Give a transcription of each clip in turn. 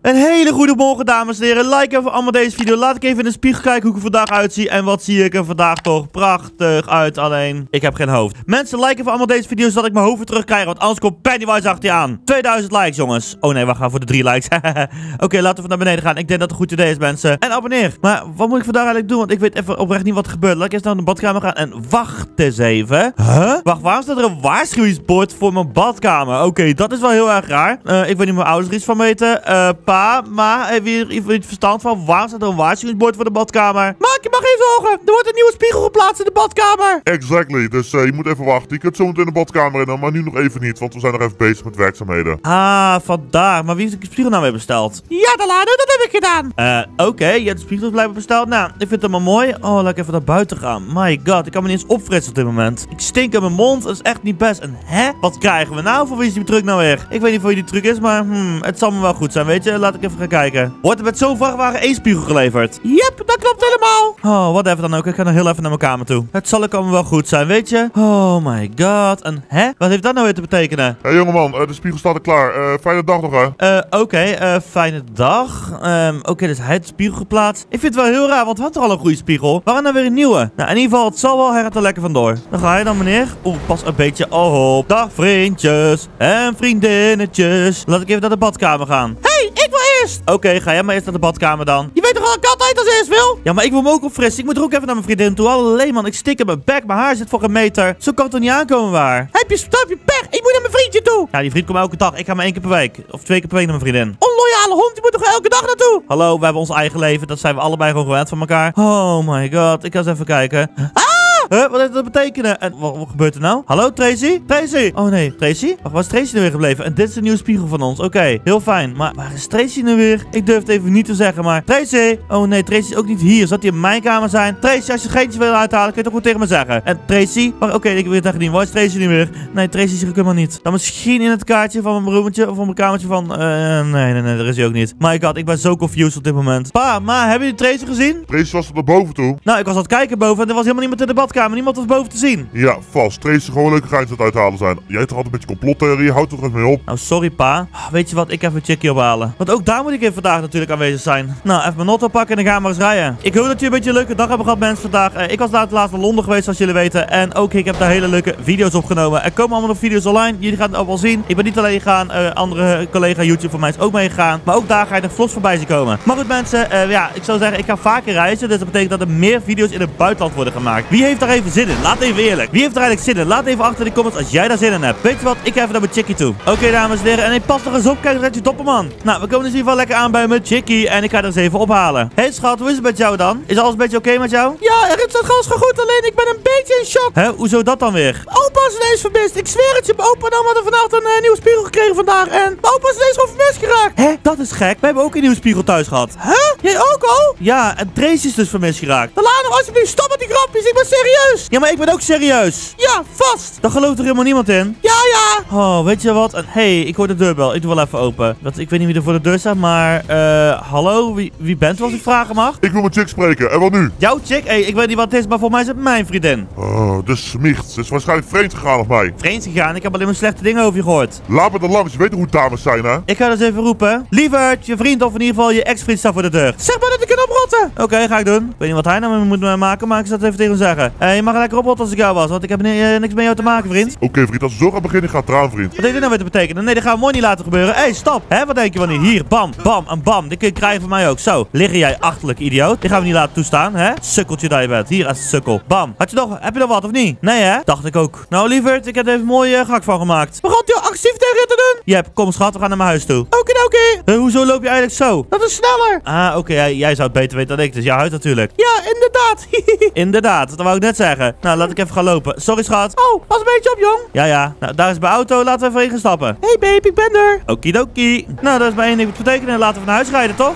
Een hele goede morgen, dames en heren. Like even allemaal deze video. Laat ik even in de spiegel kijken hoe ik er vandaag uitzie. En wat zie ik er vandaag toch prachtig uit. Alleen, ik heb geen hoofd. Mensen, like even allemaal deze video's, zodat ik mijn hoofd weer terugkrijg. Want anders komt Pennywise achter je aan. 2000 likes, jongens. Oh nee, we gaan voor de 3 likes. Oké, laten we naar beneden gaan. Ik denk dat het een goed idee is, mensen. En abonneer. Maar wat moet ik vandaag eigenlijk doen? Want ik weet even oprecht niet wat er gebeurt. Laat ik eerst naar de badkamer gaan. En wacht eens even. Huh? Wacht, waarom staat er een waarschuwingsbord voor mijn badkamer? Oké, dat is wel heel erg raar. Ik weet niet of mijn ouders er iets van weten. Pa, ma, heb je hier iets verstand van? Waarom staat er een waarschuwingsbord voor de badkamer? Maak je maar geen zorgen. Er wordt een nieuwe spiegel geplaatst in de badkamer. Exactly, dus je moet even wachten. Je kunt zo meteen in de badkamer in, maar nu nog even niet, want we zijn nog even bezig met werkzaamheden. Ah, vandaar. Maar wie heeft de spiegel nou weer besteld? Ja, Delano, dat heb ik gedaan. Oké, je hebt de spiegel blijven besteld. Nou, ik vind het helemaal mooi. Oh, laat ik even naar buiten gaan. My god, ik kan me niet eens opfrissen op dit moment. Ik stink aan mijn mond, dat is echt niet best. En wat krijgen we nou? Voor wie is die truc nou weer? Ik weet niet voor wie die truc is, maar het zal me wel goed zijn, weet je. Laat ik even gaan kijken. Wordt er met zo'n vrachtwagen 1 spiegel geleverd? Yep, dat klopt helemaal. Oh, wat even dan ook. Ik ga nog heel even naar mijn kamer toe. Het zal ook allemaal wel goed zijn, weet je. Oh my god. En wat heeft dat nou weer te betekenen? Hé jongeman, de spiegel staat er klaar. Fijne dag nog, hè? Oké, fijne dag. Oké, dus hij heeft de spiegel geplaatst. Ik vind het wel heel raar, want we hadden al een goede spiegel. Waarom nou weer een nieuwe? Nou, in ieder geval, het zal wel. Hij gaat er lekker vandoor. Dan ga je dan, meneer. Oeh, pas een beetje op. Dag, vriendjes en vriendinnetjes. Laat ik even naar de badkamer gaan. Hey, ik wil eerst. Oké, ga jij maar eerst naar de badkamer dan. Je weet toch wel dat ik altijd als eerst wil? Ja, maar ik wil me ook opfrissen. Ik moet er ook even naar mijn vriendin toe. Alleen man, ik stik in mijn bek. Mijn haar zit voor een meter. Zo kan het toch niet aankomen, waar? Heb je pech? Ik moet naar mijn vriendje toe. Ja, die vriend komt elke dag. Ik ga maar 1 keer per week. Of 2 keer per week naar mijn vriendin. Onloyale hond, die moet toch elke dag naartoe? Hallo, we hebben ons eigen leven. Dat zijn we allebei gewoon gewend van elkaar. Oh my god, ik ga eens even kijken. Wat heeft dat betekenen? En wat gebeurt er nou? Hallo, Tracy? Tracy? Oh nee, Tracy? Wacht, waar is Tracy nu weer gebleven? En dit is een nieuwe spiegel van ons. Oké, heel fijn. Maar waar is Tracy nu weer? Ik durf het even niet te zeggen, maar... Tracy? Oh nee, Tracy is ook niet hier. Zal die in mijn kamer zijn? Tracy, als je het geintje wil uithalen, kun je toch goed tegen me zeggen. En Tracy? Oké, ik weet het echt niet. Waar is Tracy nu weer? Nee, Tracy zie ik helemaal niet. Dan misschien in het kaartje van mijn roometje of van mijn kamertje van... Nee, daar is hij ook niet. My god, ik ben zo confused op dit moment. Pa, ma, hebben jullie Tracy gezien? Tracy was naar boven toe. Nou, ik was aan het kijken boven en er was helemaal niemand in de badkamer. Niemand was boven te zien. Ja, vast. Tracy gewoon leuke geintjes aan het uithalen zijn. Jij hebt toch altijd een beetje complottheorie, houd er eens mee op. Nou, sorry pa. Weet je wat, ik even een chickie ophalen. Want ook daar moet ik even vandaag natuurlijk aanwezig zijn. Nou, even mijn notto pakken en dan gaan we eens rijden. Ik hoop dat jullie een beetje een leuke dag hebben gehad, mensen, vandaag. Ik was laatst naar Londen geweest, zoals jullie weten. En ook ik heb daar hele leuke video's opgenomen. Er komen allemaal nog video's online. Jullie gaan het ook wel zien. Ik ben niet alleen gegaan. Andere collega YouTube van mij is ook meegegaan. Maar ook daar ga je nog vlogs voorbij zien komen. Maar goed, mensen. Ja, ik zou zeggen, ik ga vaker reizen. Dus dat betekent dat er meer video's in het buitenland worden gemaakt. Wie heeft daar even zin in? Laat even eerlijk. Wie heeft er eigenlijk zin in? Laat even achter in de comments als jij daar zin in hebt. Weet je wat? Ik ga even naar mijn chickie toe. Oké, dames en heren. En ik pas nog eens op. Kijk, dat je toppen, man. Nou, we komen dus in ieder geval lekker aan bij mijn chickie. En ik ga er eens even ophalen. Hey, schat. Hoe is het met jou dan? Is alles een beetje oké met jou? Ja, er is alles goed. Alleen ik ben een beetje in shock. Hè? Hoezo dat dan weer? Opa is ineens vermist. Ik zweer het je. Mijn opa en oma hadden vannacht een nieuwe spiegel gekregen vandaag. En mijn opa is ineens gewoon vermist geraakt. Hè? Dat is gek. We hebben ook een nieuwe spiegel thuis gehad. Huh? Jij ook al? Ja, en Tracy is dus vermist geraakt. Delano, alsjeblieft, stop met die grapjes. Ik ben serieus. Ja, maar ik ben ook serieus. Ja, vast. Daar gelooft er helemaal niemand in. Ja. Oh, weet je wat? Hey, ik hoor de deurbel. Ik doe wel even open. Ik weet niet wie er voor de deur staat, maar... hallo? Wie bent u als ik vragen mag? Ik wil mijn chick spreken. En wat nu? Jouw chick? Hey, ik weet niet wat het is, maar voor mij is het mijn vriendin. Oh, dus smicht. Ze is waarschijnlijk vreemd gegaan op mij. Vreemd gegaan? Ik heb alleen maar slechte dingen over je gehoord. Laat me dan langs. Je weet hoe dames zijn, hè? Ik ga dus even roepen. Lieverd, je vriend of in ieder geval je ex-vriend staat voor de deur. Zeg maar dat ik kan oprotten. Oké, ga ik doen. Ik weet niet wat hij nou moet maken, maar ik zal het even tegen hem zeggen. Je mag lekker oprotten als ik jou was, want ik heb niks met jou te maken, vriend. Oké, vriend, als we zo gaan beginnen, gaat het eraan, vriend. Wat heeft dit nou weer te betekenen? Nee, dat gaan we mooi niet laten gebeuren. Hey, stop. Hè, wat denk je van hier? Hier, bam, bam en bam. Dit kun je krijgen van mij ook. Zo, liggen jij achterlijke idioot. Dit gaan we niet laten toestaan, hè? Sukkeltje dat je bent. Hier, als sukkel. Bam. Heb je nog wat of niet? Nee, hè? Dacht ik ook. Nou, lieverd, ik heb er even een mooie gak van gemaakt. Wat gaat je actief tegen te doen? Jep, kom schat, we gaan naar mijn huis toe. Oké. Hoezo loop je eigenlijk zo? Dat is sneller. Ah, oké, jij zou het beter weten dan ik. Dus jouw huis natuurlijk. Ja, inderdaad. Inderdaad, dat wou ik net zeggen. Nou, laat ik even gaan lopen. Sorry, schat. Oh, pas een beetje op, jong. Ja. Nou, daar is mijn auto. Laten we even in gaan stappen. Hey, babe, ik ben er. Okidoki. Nou, dat is bij één ding te betekenen. Laten we naar huis rijden, toch? Ja, dat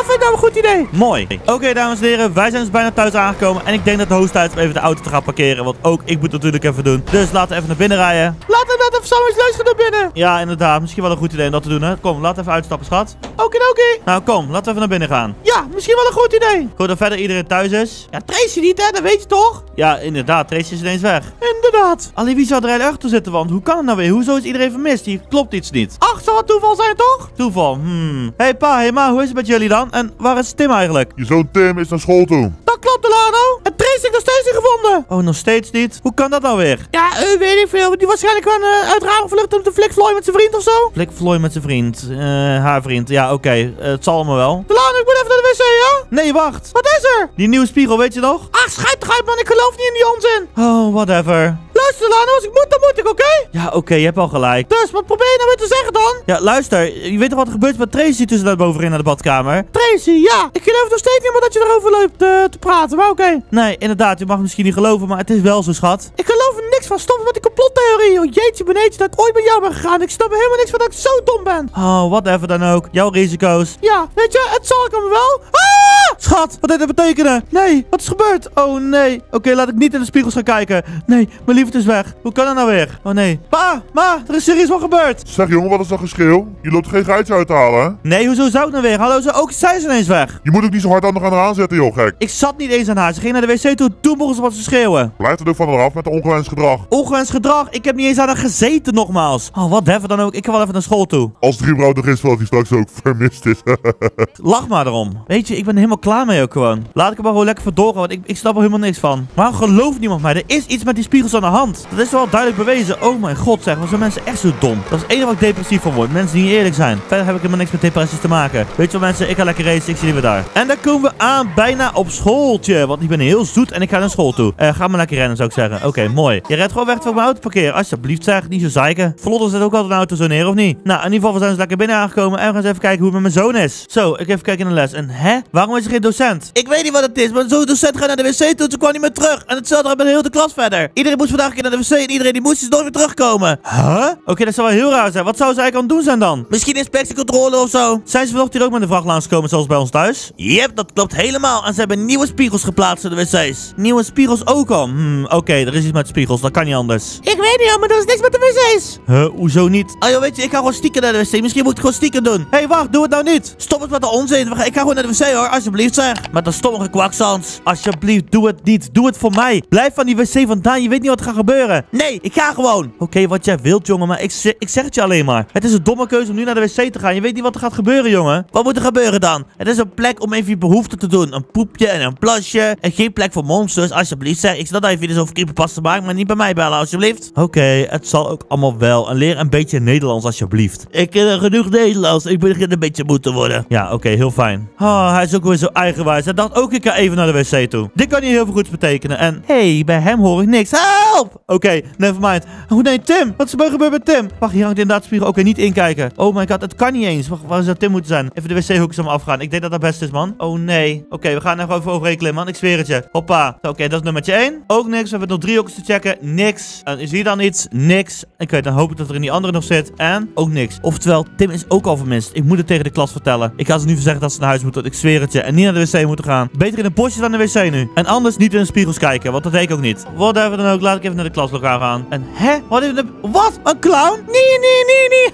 vind ik nou een goed idee. Mooi. Oké, dames en heren, wij zijn dus bijna thuis aangekomen. En ik denk dat de host tijd is om even de auto te gaan parkeren. Want ook ik moet het natuurlijk even doen. Dus laten we even naar binnen rijden. Laten we dat even samen eens luisteren naar binnen. Ja, inderdaad. Misschien wel een goed idee om dat te doen, hè. Kom, laten we even uitstappen, schat. Oké. Nou, kom. Laten we even naar binnen gaan. Ja, misschien wel een goed idee. Goed, dat verder iedereen thuis is. Ja, Tracy niet, hè. Dat weet je toch? Ja, inderdaad. Tracy is ineens weg. Inderdaad. Alleen wie zou er eigenlijk achter zitten? Want hoe kan het nou weer? Hoezo is iedereen vermist? Hier klopt iets niet. Ach, zou het toeval zijn, toch? Toeval, Hey pa, hey ma, hoe is het met jullie dan? En waar is Tim eigenlijk? Je zoon Tim is naar school toe. Dat klopt, Delano. En Tracy is nog steeds niet gevonden. Oh, nog steeds niet? Hoe kan dat nou weer? Ja, weet ik veel. Die waarschijnlijk gewoon uit raam vlucht om te flikvlooien met zijn vriend of zo. Flikvlooien met zijn vriend. Haar vriend. Ja, oké. Het zal allemaal wel. Delano, ik moet even naar de wc, ja? Nee, wacht. Wat is er? Die nieuwe spiegel, weet je nog? Ach, schijt toch uit, man. Ik geloof niet in die onzin. Oh, whatever. Luister, Delano, als ik moet, dan moet ik, oké? Ja, oké, je hebt al gelijk. Dus, wat probeer je nou weer te zeggen dan? Ja, luister, je weet toch wat er gebeurt met Tracy tussen daar bovenin naar de badkamer? Tracy, ja. Ik geloof nog steeds niet meer dat je erover loopt te praten, maar oké. Nee, inderdaad, je mag misschien niet geloven, maar het is wel zo, schat. Ik geloof er niks van. Stop met die complottheorie. Oh, jeetje beneetje dat ik ooit met jou ben gegaan. Ik snap er helemaal niks van dat ik zo dom ben. Oh, whatever dan ook. Jouw risico's. Ja, weet je, het zal ik hem wel. Schat, wat dit betekenen? Nee, wat is gebeurd? Oh nee. Oké, laat ik niet in de spiegels gaan kijken. Nee, mijn liefde is weg. Hoe kan dat nou weer? Oh nee. Pa, ma, er is serieus wat gebeurd. Zeg jongen, wat is dat geschreeuw? Je loopt geen geitje uit te halen, hè? Nee, hoezo zou ik nou weer? Hallo, zij is ineens weg. Je moet ook niet zo hard aan haar aanzetten, joh, gek. Ik zat niet eens aan haar. Ze ging naar de wc toe. Toen mochten ze wat te schreeuwen. Blijf er ook van haar af met de ongewenst gedrag. Ongewenst gedrag? Ik heb niet eens aan haar gezeten, nogmaals. Oh, whatever dan ook. Ik ga wel even naar school toe. Als Driebrouw nog is, dat hij straks ook vermist is. Lach maar erom. Weet je, ik ben er helemaal klaar mee ook gewoon. Laat ik er maar gewoon lekker voor doorgaan, want ik snap er helemaal niks van. Waarom gelooft niemand mij? Er is iets met die spiegels aan de hand. Dat is wel duidelijk bewezen. Oh mijn god, zeg. Wat zijn mensen echt zo dom. Dat is het enige wat ik depressief van word. Mensen die niet eerlijk zijn. Verder heb ik helemaal niks met depressies te maken. Weet je wat mensen, ik ga lekker racen. Ik zie jullie weer daar. En dan komen we aan bijna op schooltje. Want ik ben heel zoet en ik ga naar school toe. Ga maar lekker rennen, zou ik zeggen. Oké, mooi. Je redt gewoon weg voor mijn auto parkeren. Alsjeblieft zeg, niet zo zeiken. Vlotter zit ook altijd een auto zo neer, of niet? Nou, in ieder geval, we zijn dus lekker binnen aangekomen. En we gaan eens even kijken hoe het met mijn zoon is. Zo, ik even kijken in de les. En waarom is er geen docent? Ik weet niet wat het is, maar zo'n docent gaat naar de wc toe, ze kwam niet meer terug. En hetzelfde met de hele klas verder. Iedereen moest vandaag een keer naar de wc en iedereen die moest dus nooit meer terugkomen. Huh? Oké, dat zou wel heel raar zijn. Wat zou ze eigenlijk aan het doen zijn dan? Misschien inspectiecontrole of zo. Zijn ze vanochtend hier ook met de vracht langsgekomen zoals bij ons thuis? Yep, dat klopt helemaal. En ze hebben nieuwe spiegels geplaatst in de wc's. Nieuwe spiegels ook al. Oké, er is iets met spiegels. Dat kan niet anders. Ik weet niet, maar er is niks met de wc's. Hoezo niet? Ah joh, weet je, ik ga gewoon stiekem naar de wc. Misschien moet ik gewoon stiekem doen. Hé, wacht, doe het nou niet. Stop het met de onzin. Ik ga gewoon naar de wc hoor, alsjeblieft zeg. Met een stommige kwaksans. Alsjeblieft, doe het niet. Doe het voor mij. Blijf van die wc vandaan. Je weet niet wat er gaat gebeuren. Nee, ik ga gewoon. Oké, wat jij wilt, jongen. Maar ik zeg het je alleen maar. Het is een domme keuze om nu naar de wc te gaan. Je weet niet wat er gaat gebeuren, jongen. Wat moet er gebeuren dan? Het is een plek om even je behoeften te doen. Een poepje en een plasje. En geen plek voor monsters. Alsjeblieft, zeg. Ik snap dat je video's over creepypasta maakt, maar niet bij mij bellen, alsjeblieft. Oké, het zal ook allemaal wel. En leer een beetje Nederlands, alsjeblieft. Ik ken genoeg Nederlands. Ik begin een beetje moe te worden. Ja, oké, heel fijn. Oh, hij is ook weer zo eigenwijs. Hij dacht ook, ik ga even naar de wc toe. Dit kan niet heel veel goeds betekenen. En, hey, bij hem hoor ik niks. Help! Oké, nevermind. Oh nee, Tim. Wat is er gebeurd met Tim? Wacht, hier hangt inderdaad spiegel. Oké, niet inkijken. Oh my god, het kan niet eens. Wacht, waar zou Tim moeten zijn? Even de wc-hoekjes allemaal afgaan. Ik denk dat dat best is, man. Oh nee. Oké, we gaan er gewoon even overheen klimmen, man. Ik zweer het je. Hoppa. Oké, dat is nummertje 1. Ook niks. We hebben nog 3 hoekjes te checken. Niks. En is hier dan iets? Niks. Oké, dan hoop ik dat er in die andere nog zit. En ook niks. Oftewel, Tim is ook al vermist. Ik moet het tegen de klas vertellen. Ik ga ze nu zeggen dat ze naar huis moeten. Ik zweer het je. En niet naar de wc moeten gaan. Beter in een bosje dan de wc nu. En anders niet in de spiegels kijken. Want dat deed ik ook niet. Whatever dan ook. Laat ik even naar de klaslokaal gaan. En Wat? Een clown? Nee.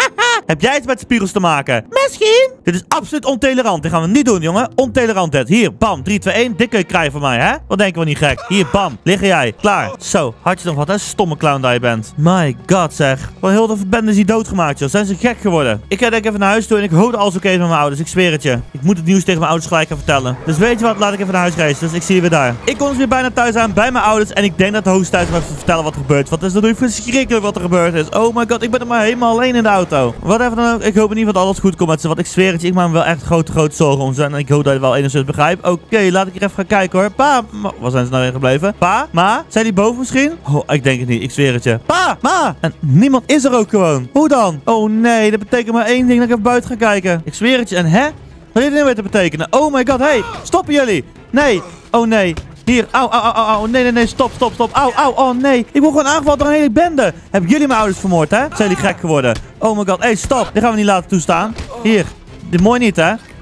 Heb jij iets met spiegels te maken? Misschien. Dit is absoluut ontolerant. Dit gaan we niet doen, jongen. Ontolerant dit. Hier, bam. 3, 2, 1. Dit kun je krijgen van mij, hè? Wat denken we niet gek? Hier, bam. Liggen jij. Klaar. Zo. Had je nog wat, hè? Stomme clown dat je bent. My god, zeg. Van heel de bende is hier doodgemaakt, joh. Zijn ze gek geworden? Ik ga denk even naar huis toe en ik hoop dat alles oké is met mijn ouders. Ik zweer het je. Ik moet het nieuws tegen mijn ouders gelijk gaan vertellen. Dus weet je wat? Laat ik even naar huis reizen. Dus ik zie je weer daar. Ik kom dus weer bijna thuis aan bij mijn ouders. En ik denk dat de hoogste tijd is om even te vertellen wat er gebeurt. Want het is natuurlijk verschrikkelijk wat er gebeurd is. Oh my god, ik ben er maar helemaal alleen in de auto. Wat even dan ook. Ik hoop in ieder geval dat alles goed komt met ze. Want ik zweer het je, ik maak me wel echt grote zorgen om ze. En ik hoop dat je wel enigszins begrijpt. Oké, laat ik hier even gaan kijken hoor. Pa, waar zijn ze nou weer gebleven? Pa, ma, zijn die boven misschien? Oh, ik denk het niet. Ik zweer het je. Pa, ma. En niemand is er ook gewoon. Hoe dan? Oh nee, dat betekent maar één ding, dat ik even buiten ga kijken. Ik zweer het je. En wat heeft dit weer te betekenen? Oh my god, hey, stoppen jullie. Nee, oh nee. Hier, au, nee, stop, au, oh nee. Ik word gewoon aangevallen door een hele bende. Hebben jullie mijn ouders vermoord, hè? Zijn jullie gek geworden? Oh my god, hey, stop. Dit gaan we niet laten toestaan. Hier, dit mooi niet, hè?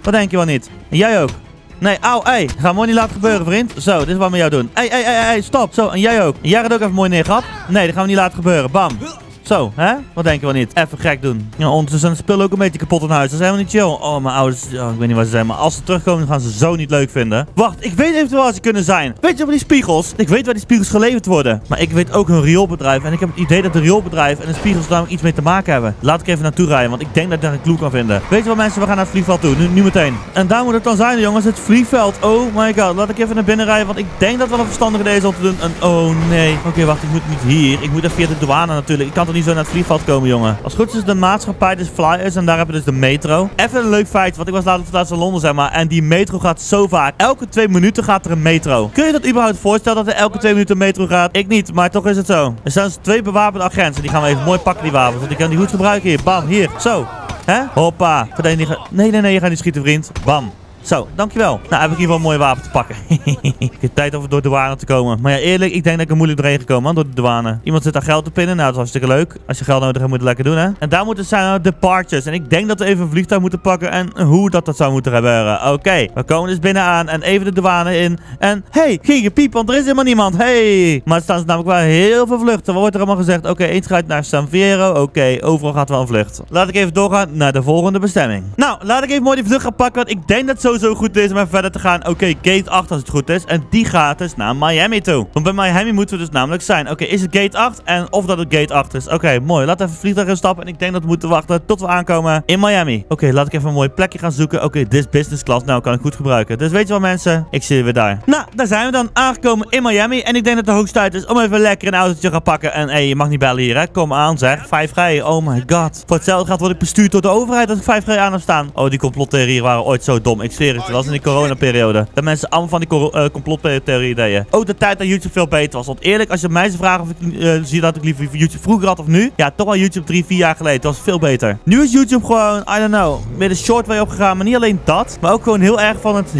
Wat denk je wel niet? En jij ook. Nee, auw, hey. Ga mooi niet laten gebeuren, vriend. Zo, dit is wat we met jou doen. Hey, stop. Zo, en jij ook. En jij gaat ook even mooi neergehad. Nee, dat gaan we niet laten gebeuren. Bam. Zo, hè? Wat denk je wel niet? Even gek doen. Ja, ondertussen zijn de spullen ook een beetje kapot in huis. Dat is helemaal niet chill. Oh, mijn ouders. Oh, ik weet niet waar ze zijn. Maar als ze terugkomen, dan gaan ze zo niet leuk vinden. Wacht, ik weet eventueel waar ze kunnen zijn. Weet je over die spiegels? Ik weet waar die spiegels geleverd worden. Maar ik weet ook hun rioolbedrijf. En ik heb het idee dat de rioolbedrijf en de spiegels daar iets mee te maken hebben. Laat ik even naartoe rijden, want ik denk dat ik daar een clue kan vinden. Weet je wat, mensen? We gaan naar het vliegveld toe. Nu meteen. En daar moet het dan zijn, jongens. Het vliegveld. Oh my god. Laat ik even naar binnen rijden, want ik denk dat wel een verstandige idee is om te doen. En oh nee. Oké, wacht. Ik moet niet hier. Ik moet even via de douane natuurlijk. Ik kan toch niet zo naar het vliegveld komen, jongen. Als het goed is de maatschappij dus Flyers en daar hebben we dus de metro. Even een leuk feit, want ik was laatst in Londen, zeg maar. En die metro gaat zo vaak. Elke 2 minuten gaat er een metro. Kun je dat überhaupt voorstellen dat er elke 2 minuten een metro gaat? Ik niet, maar toch is het zo. Er staan dus 2 bewapende agenten. Die gaan we even mooi pakken, die wapens. Want ik kan die goed gebruiken hier. Bam, hier. Zo. Hè? Hoppa. Nee, je gaat niet schieten, vriend. Bam. Zo, dankjewel. Nou, heb ik hier wel een mooi wapen te pakken. Ik heb tijd om door de douane te komen. Maar ja, eerlijk, ik denk dat ik er moeilijk doorheen gekomen, man, door de douane. Iemand zit daar geld te pinnen. Nou, dat is hartstikke leuk. Als je geld nodig hebt, moet je het lekker doen, hè. En daar moeten zijn departures. En ik denk dat we even een vliegtuig moeten pakken en hoe dat zou moeten gebeuren. Oké, we komen dus binnenaan en even de douane in. En, hey, geen gepiep, want er is helemaal niemand. Hey. Maar er staan namelijk wel heel veel vluchten. Wat wordt er allemaal gezegd? Oké, één gaat naar San Fierro. Oké, overal gaat wel een vlucht. Laat ik even doorgaan naar de volgende bestemming. Nou, laat ik even mooi die vlucht gaan pakken, want ik denk dat zo goed is om even verder te gaan. Oké, gate 8 als het goed is. En die gaat dus naar Miami toe. Want bij Miami moeten we dus namelijk zijn. Oké, is het gate 8? En of dat het gate 8 is. Oké, mooi. Laten we even vliegtuig instappen. En ik denk dat we moeten wachten tot we aankomen in Miami. Oké, laat ik even een mooi plekje gaan zoeken. Oké, dit is business class. Nou, kan ik goed gebruiken. Dus weet je wat, mensen? Ik zie je weer daar. Nou, daar zijn we dan aangekomen in Miami. En ik denk dat het de hoogste tijd is om even lekker een autootje te gaan pakken. En hey, je mag niet bellen hier, hè? Kom aan, zeg. 5G. Oh my god. Voor hetzelfde gaat word ik bestuurd door de overheid als ik 5G aan heb staan. Oh, die complottheorieën waren ooit zo dom. Ik zweer het. Het was in die coronaperiode. Dat mensen allemaal van die complottheorie ideeën. Ook de tijd dat YouTube veel beter was. Want eerlijk, als je mij zou vragen of ik zie dat ik liever YouTube vroeger had of nu. Ja, toch wel YouTube 3-4 jaar geleden. Dat was veel beter. Nu is YouTube gewoon, I don't know, met een short way opgegaan. Maar niet alleen dat. Maar ook gewoon heel erg van het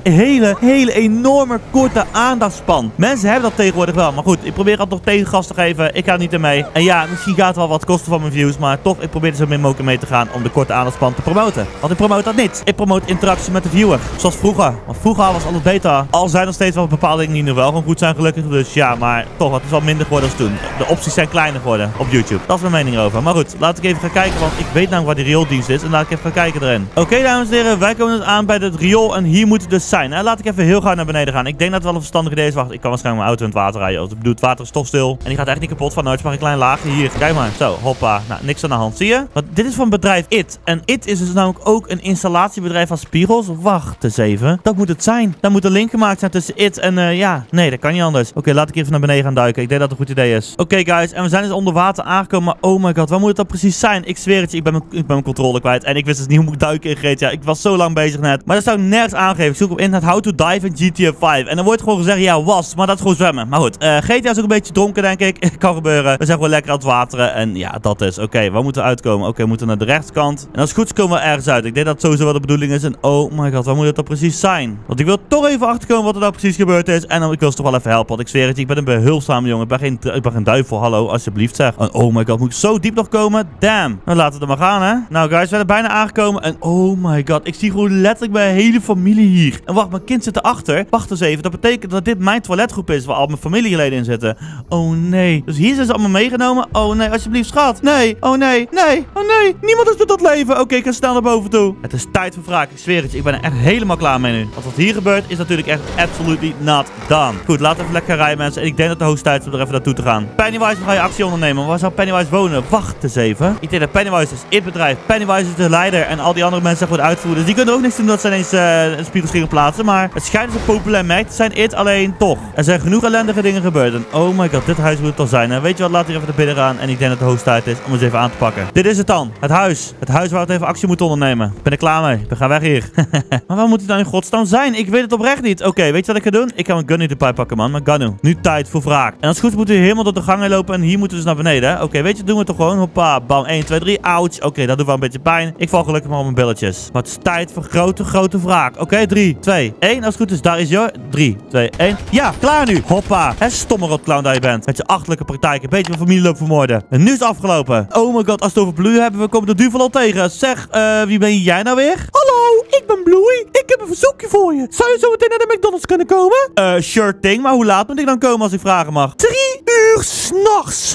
hele enorme korte aandachtspan. Mensen hebben dat tegenwoordig wel. Maar goed, ik probeer altijd nog tegengas te geven. Ik ga er niet in mee. En ja, misschien gaat het wel wat kosten van mijn views. Maar toch, ik probeer er zo min mogelijk mee te gaan om de korte aandachtspan te promoten. Want ik promote dat niet. Ik promote interactie met de viewer. Zoals vroeger. Want vroeger was alles beter. Al zijn er steeds wel bepaalde dingen die nog wel gewoon goed zijn, gelukkig. Dus ja, maar toch, het is wel minder geworden als toen. De opties zijn kleiner geworden op YouTube. Dat is mijn mening over. Maar goed, laat ik even gaan kijken, want ik weet namelijk waar die riooldienst is. En laat ik even gaan kijken erin. Oké, dames en heren, wij komen dus aan bij het riool. En hier moet het dus zijn. En laat ik even heel gauw naar beneden gaan. Ik denk dat het wel een verstandige idee is. Wacht, ik kan waarschijnlijk mijn auto in het water rijden. Ik bedoel, het water is toch stil. En die gaat echt niet kapot van nooit. Maar een klein laagje hier. Kijk maar. Zo, hoppa. Nou, niks aan de hand. Zie je? Want dit is van bedrijf IT. En IT is dus namelijk ook een installatiebedrijf van spiegels. Wacht eens even. Dat moet het zijn. Daar moet een link gemaakt zijn tussen IT en ja. Nee, dat kan niet anders. Oké, laat ik even naar beneden gaan duiken. Ik denk dat het een goed idee is. Oké, guys. En we zijn dus onder water aangekomen. Maar oh my god, waar moet het dan precies zijn? Ik zweer het je. Ik ben mijn controle kwijt. En ik wist dus niet hoe moet ik duiken in GTA. Ik was zo lang bezig net. Maar dat zou ik nergens aangeven. Ik zoek op internet how to dive in GTA 5. En dan wordt gewoon gezegd, ja, was. Maar dat is gewoon zwemmen. Maar goed. GTA is ook een beetje dronken, denk ik. Kan gebeuren. We zijn gewoon lekker aan het wateren. En ja, dat is. Oké, waar moeten we uitkomen? Oké, we moeten naar de rechterkant. En als het goed is komen we ergens uit. Ik denk dat het sowieso wel de bedoeling is. En oh my god, waar moet het dan precies zijn? Want ik wil toch even achterkomen wat er nou precies gebeurd is. En dan, ik wil ze toch wel even helpen. Want ik zweer het je, ik ben een behulpzame jongen. Ik ben geen duivel. Hallo, alsjeblieft zeg. En oh my god, moet ik zo diep nog komen? Damn. Nou, laten we er maar gaan, hè. Nou, guys, we zijn er bijna aangekomen. En oh my god, ik zie gewoon letterlijk mijn hele familie hier. En wacht, mijn kind zit erachter. Wacht eens even. Dat betekent dat dit mijn toiletgroep is waar al mijn familieleden in zitten. Oh nee. Dus hier zijn ze allemaal meegenomen. Oh nee, alsjeblieft, schat. Nee. Oh nee. Nee. Oh nee. Niemand is met dat leven. Oké, ik ga snel naar boven toe. Het is tijd voor wraak. Ik zweer het je. Ik ben er echt helemaal klaar mee nu. Want wat hier gebeurt is natuurlijk echt absolutely not done. Goed, laten we even lekker rijden, mensen. En ik denk dat de hoogste tijd is om er even naartoe te gaan. Pennywise, ga je actie ondernemen. Maar waar zou Pennywise wonen? Wacht eens even. Ik denk dat Pennywise is het bedrijf. Pennywise is de leider. En al die andere mensen zijn gewoon uitvoeren. Dus die kunnen ook niks doen dat ze ineens een spiegels gingen plaatsen. Maar het schijnt dus een populair merk te zijn. Alleen toch. Er zijn genoeg ellendige dingen gebeurd. En oh my god, dit huis moet het al zijn. En weet je wat, laten we even naar binnen gaan. En ik denk dat de hoogste tijd is om eens even aan te pakken. Dit is het dan. Het huis. Het huis waar we even actie moeten ondernemen. Ik ben er klaar mee. We gaan weg hier. Maar waar moet het nou in godsnaam zijn? Ik weet het oprecht niet. Oké, weet je wat ik ga doen? Ik ga mijn gun niet erbij pakken, man. Mijn gun. Nu tijd voor wraak. En als het goed is, moeten we helemaal door de gang heen lopen. En hier moeten we dus naar beneden. Oké, weet je, doen we het toch gewoon. Hoppa, bam, 1, 2, 3. Ouch. Oké, dat doet wel een beetje pijn. Ik val gelukkig maar op mijn billetjes. Maar het is tijd voor grote wraak. Oké, 3, 2, 1. Als het goed is, daar is je. 3, 2, 1. Ja, klaar nu. Hoppa. Hè, stomme rotclown dat je bent. Met je achterlijke praktijk. Een beetje mijn familie loopt vermoorden. En nu is het afgelopen. Oh my god, als we het over Blue hebben, we komen de duivel al tegen. Zeg, wie ben jij nou weer? Hallo, ik ben Bluey. Ik heb een verzoekje voor je. Zou je zo meteen naar de McDonald's kunnen komen? Sure thing, maar hoe laat moet ik dan komen als ik vragen mag? 3 uur 's nachts.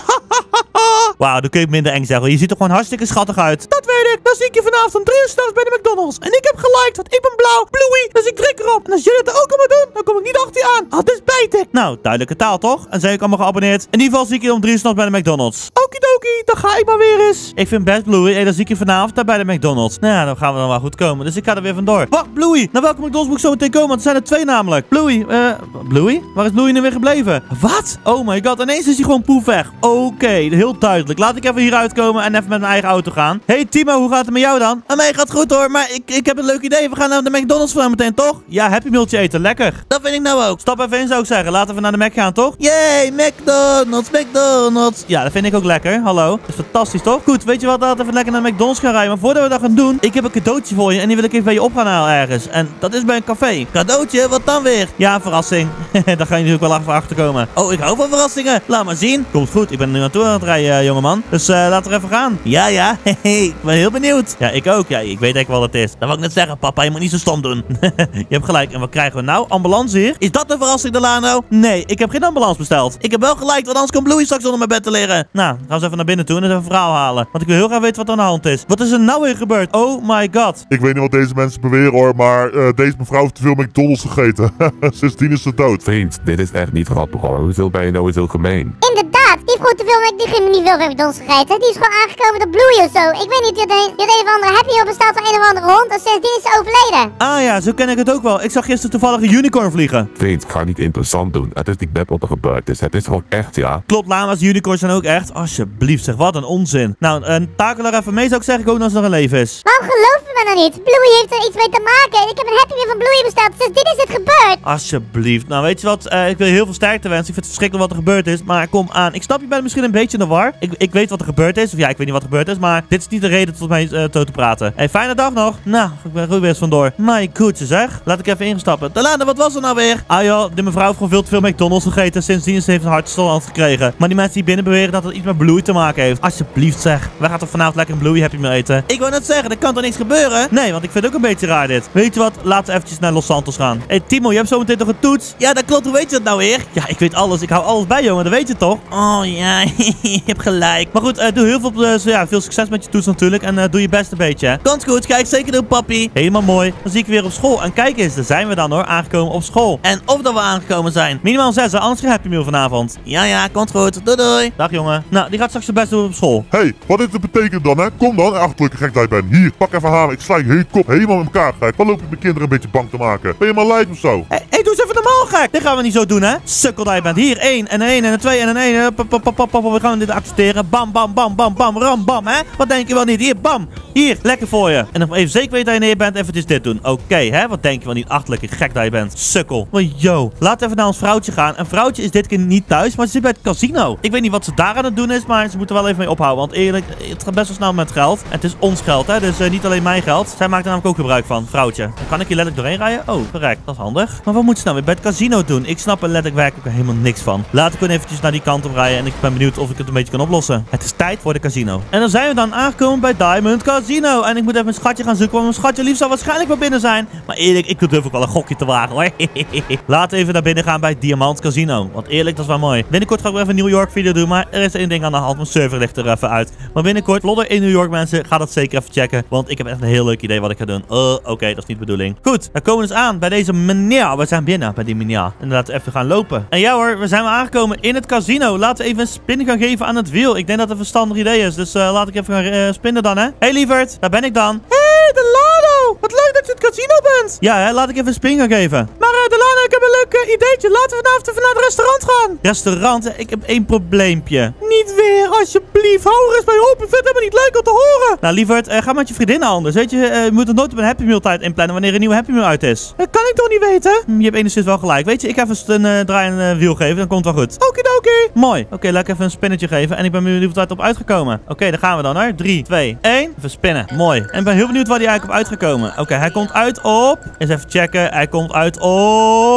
Wauw, dan kun je het minder eng zeggen. Je ziet er gewoon hartstikke schattig uit. Dat weet ik. Dan zie ik je vanavond om 3 uur 's nachts bij de McDonald's. En ik heb geliked, want ik ben blauw, Bluey. Dus ik druk erop. En als jullie het ook allemaal doen, dan kom ik niet achter je aan. Ah, dus bijt ik. Nou, duidelijke taal toch? En zijn ik allemaal geabonneerd. In ieder geval zie ik je om 3 uur 's nachts bij de McDonald's. Okidoki, dan ga ik maar weer eens. Ik vind best Bluey. Dan zie ik je vanavond daar bij de McDonald's. Nou ja, dan gaan we dan wel goed komen. Dus ik ga er weer vandoor. Wacht, Bluey. Naar welke McDonald's moet ik zo meteen komen? Want er zijn er 2 namelijk. Bluey, Bluey? Waar is Bluey nu weer gebleven? Wat? Oh my god, ineens is hij gewoon poef weg. Oké, heel duidelijk. Laat ik even hier uitkomen en even met mijn eigen auto gaan. Hey Timo, hoe gaat het met jou dan? Met mij gaat goed hoor, maar ik heb een leuk idee. We gaan naar de McDonald's van meteen, toch? Ja, Happy Mealtje eten. Lekker. Dat vind ik nou ook. Stap even in, zou ik zeggen. Laten we naar de Mac gaan, toch? Yay, McDonald's, McDonald's. Ja, dat vind ik ook lekker. Hallo. Dat is fantastisch, toch? Goed, weet je wat? Laten we even lekker naar McDonald's gaan rijden. Maar voordat we dat gaan doen, ik heb een cadeautje voor je. En die wil ik even bij je op gaan halen ergens. En dat is bij een café. Cadeautje? Wat dan weer? Ja, een verrassing. Daar ga je natuurlijk wel even achter komen. Oh, ik hou van verrassingen. Laat maar zien. Komt goed. Ik ben er nu naartoe aan het rijden, jongeman. Dus laten we even gaan. Ja, ja. Ik ben heel benieuwd. Ja, ik ook. Ja, ik weet eigenlijk wel wat het is. Dat wil ik net zeggen, papa. Je moet niet zo stom doen. Je hebt gelijk. En wat krijgen we nou? Ambulance hier? Is dat een verrassing, Delano? Nee, ik heb geen ambulance besteld. Ik heb wel gelijk, want anders kan Bluey straks onder mijn bed te liggen. Nou, gaan we even naar binnen toe en eens even een verhaal halen. Want ik wil heel graag weten wat er aan de hand is. Wat is er nou weer gebeurd? Oh my god. Ik weet niet wat deze mensen beweren hoor, maar deze mevrouw heeft te veel McDonald's gegeten. Sindsdien is ze dood. Vriend, dit is echt niet grappig hoor. Hoezo ben je nou zo gemeen? Inderdaad, die heeft gewoon te veel niet veel McDonald's gegeten. Die is gewoon aangekomen door Bluey of zo. Ik weet niet, die had een of andere Happy Meal bestaat van een of andere hond. En sindsdien is ze overleden. Ah ja, zo ken ik het ook wel. Ik zag gisteren toevallig een unicorn vliegen. Vriend, ga niet interessant doen. Het is niet net wat er gebeurd is. Het is gewoon echt, ja. Klopt, lama's en unicorns zijn ook echt. Alsjeblieft, zeg, wat een onzin. Nou, takel er even mee, zou ik zeggen. Ik ook nog eens nog een leven is. Waarom geloof je me nou niet? Bluey heeft er iets mee te maken. Ik heb een Happy Meal van Bluey besteld. Sindsdien is het gebeurd. Alsjeblieft. Nou, weet je wat? Ik wil je heel veel sterkte wensen. Ik vind het verschrikkelijk wat er gebeurd is. Maar kom aan. Ik snap, je bent misschien een beetje in de war. Ik weet wat er gebeurd is. Of ja, ik weet niet wat er gebeurd is. Maar dit is niet de reden tot mij te praten. Hey, fijne dag nog. Nou, ik ben goed weer eens vandoor. My goodje, zeg. Laat ik even ingestappen. Delano, wat was er nou weer? Ah joh, de mevrouw heeft gewoon veel te veel McDonald's gegeten. Sindsdien heeft ze een hartstilstand gekregen. Maar die mensen die binnen beweren dat het iets met Bluey te maken heeft. Alsjeblieft, zeg. Wij gaan toch vanavond lekker een Bluey Happy Meal eten? Ik wou net zeggen, er kan toch niks gebeuren? Nee, want ik vind het ook een beetje raar dit. Weet je wat? Laten we eventjes naar Los Santos gaan. Hey Timo, je hebt zometeen toch een toets? Ja, dat klopt. Hoe weet je dat nou weer? Ja, ik weet alles. Ik hou alles bij, jongen. Dat weet je toch? Oh ja, je hebt gelijk. Maar goed, doe heel veel succes met je toets natuurlijk. En doe je best een beetje, hè. Komt goed. Kijk, zeker doen, papi. Helemaal mooi. Dan zie ik weer op school. En kijk eens, daar zijn we dan hoor. Aangekomen op school. En of dat we aangekomen zijn. Minimaal 6, anders geen Happy Meal vanavond. Ja, ja, komt goed. Doei, doei. Dag, jongen. Nou, die gaat straks zijn best doen op school. Hey, wat dit betekent dan, hè? Kom dan, achterlijke gek dat je bent. Hier, pak even halen. Ik sla je hele kop helemaal in elkaar. Kijk, wat loop je mijn kinderen een beetje bang te maken? Ben je maar lijp of zo? Hey, doe eens even normaal, gek. Dit gaan we niet zo doen, hè? Sukkel dat je bent. Hier, 1 en een 1 en een 2 en een 1. We gaan dit accepteren. Bam, bam, bam, bam, bam, ram, bam, hè? Wat denk je wel niet? Hier, bam. Hier, lekker voor je. En nog even zeker weten dat je neer bent, eventjes dit doen. Oké, hè? Wat denk je wel niet? Achterlijke gek dat je bent. Sukkel. Maar yo, laten we even naar ons vrouwtje gaan. En vrouwtje is dit keer niet thuis, maar ze zit bij het casino. Ik weet niet wat ze daar aan het doen is, maar ze moeten wel even mee ophouden. Want eerlijk, het gaat best wel snel met geld. En het is ons geld, hè? Dus niet alleen mijn geld. Zij maakt er namelijk ook gebruik van, vrouwtje. Dan kan ik hier letterlijk doorheen rijden? Oh, verrekt. Dat is handig. Maar wat moet ze nou weer bij het casino doen? Ik snap er letterlijk werkelijk helemaal niks van. Laat ik gewoon eventjes naar die kant op rijden. En ik ben benieuwd of ik het een beetje kan oplossen. Het is tijd voor de casino. En dan zijn we dan aangekomen bij Diamond Casino. En ik moet even mijn schatje gaan zoeken. Want mijn schatje lief zal waarschijnlijk wel binnen zijn. Maar eerlijk, ik durf ook wel een gokje te wagen hoor. Laten we even naar binnen gaan bij Diamond Casino. Want eerlijk, dat is wel mooi. Binnenkort ga ik wel even een New York video doen. Maar er is één ding aan de hand. Mijn server ligt er even uit. Maar binnenkort, Lodder in New York mensen. Ga dat zeker even checken. Want ik heb echt een heel leuk idee wat ik ga doen. Oké, dat is niet de bedoeling. Goed, dan komen we dus aan bij deze meneer. We zijn binnen bij die meneer. En laten we even gaan lopen. En ja hoor, we zijn aangekomen in het casino. Laten we even een spin gaan geven aan het wiel. Ik denk dat het een verstandig idee is. Dus laat ik even gaan spinnen dan, hè. Hey lieverd, daar ben ik dan. Hey, Delano. Wat leuk dat je het casino bent. Ja, hè, laat ik even een spin gaan geven. Maar Delano, ik heb een leuk ideetje. Laten we vanavond even naar het restaurant gaan. Restaurant? Ik heb één probleempje. Niet weer, alsjeblieft. Hou er eens bij op. Ik vind het helemaal niet leuk om te horen. Nou, lieverd, ga met je vriendinnen anders. Weet je, je moet er nooit op een Happy Meal tijd inplannen wanneer een nieuwe Happy Meal uit is. Dat kan ik toch niet weten? Je hebt enigszins wel gelijk. Weet je, ik ga even een draai en wiel geven. Dan komt het wel goed. Okidoki. Mooi. Oké, laat ik even een spinnetje geven. En ik ben benieuwd waar het op uitgekomen. Oké, daar gaan we dan hoor. 3, 2, 1. Even spinnen. Mooi. En ik ben heel benieuwd waar die eigenlijk op uitgekomen. Oké, hij komt uit op... Eens even checken. Hij komt uit op...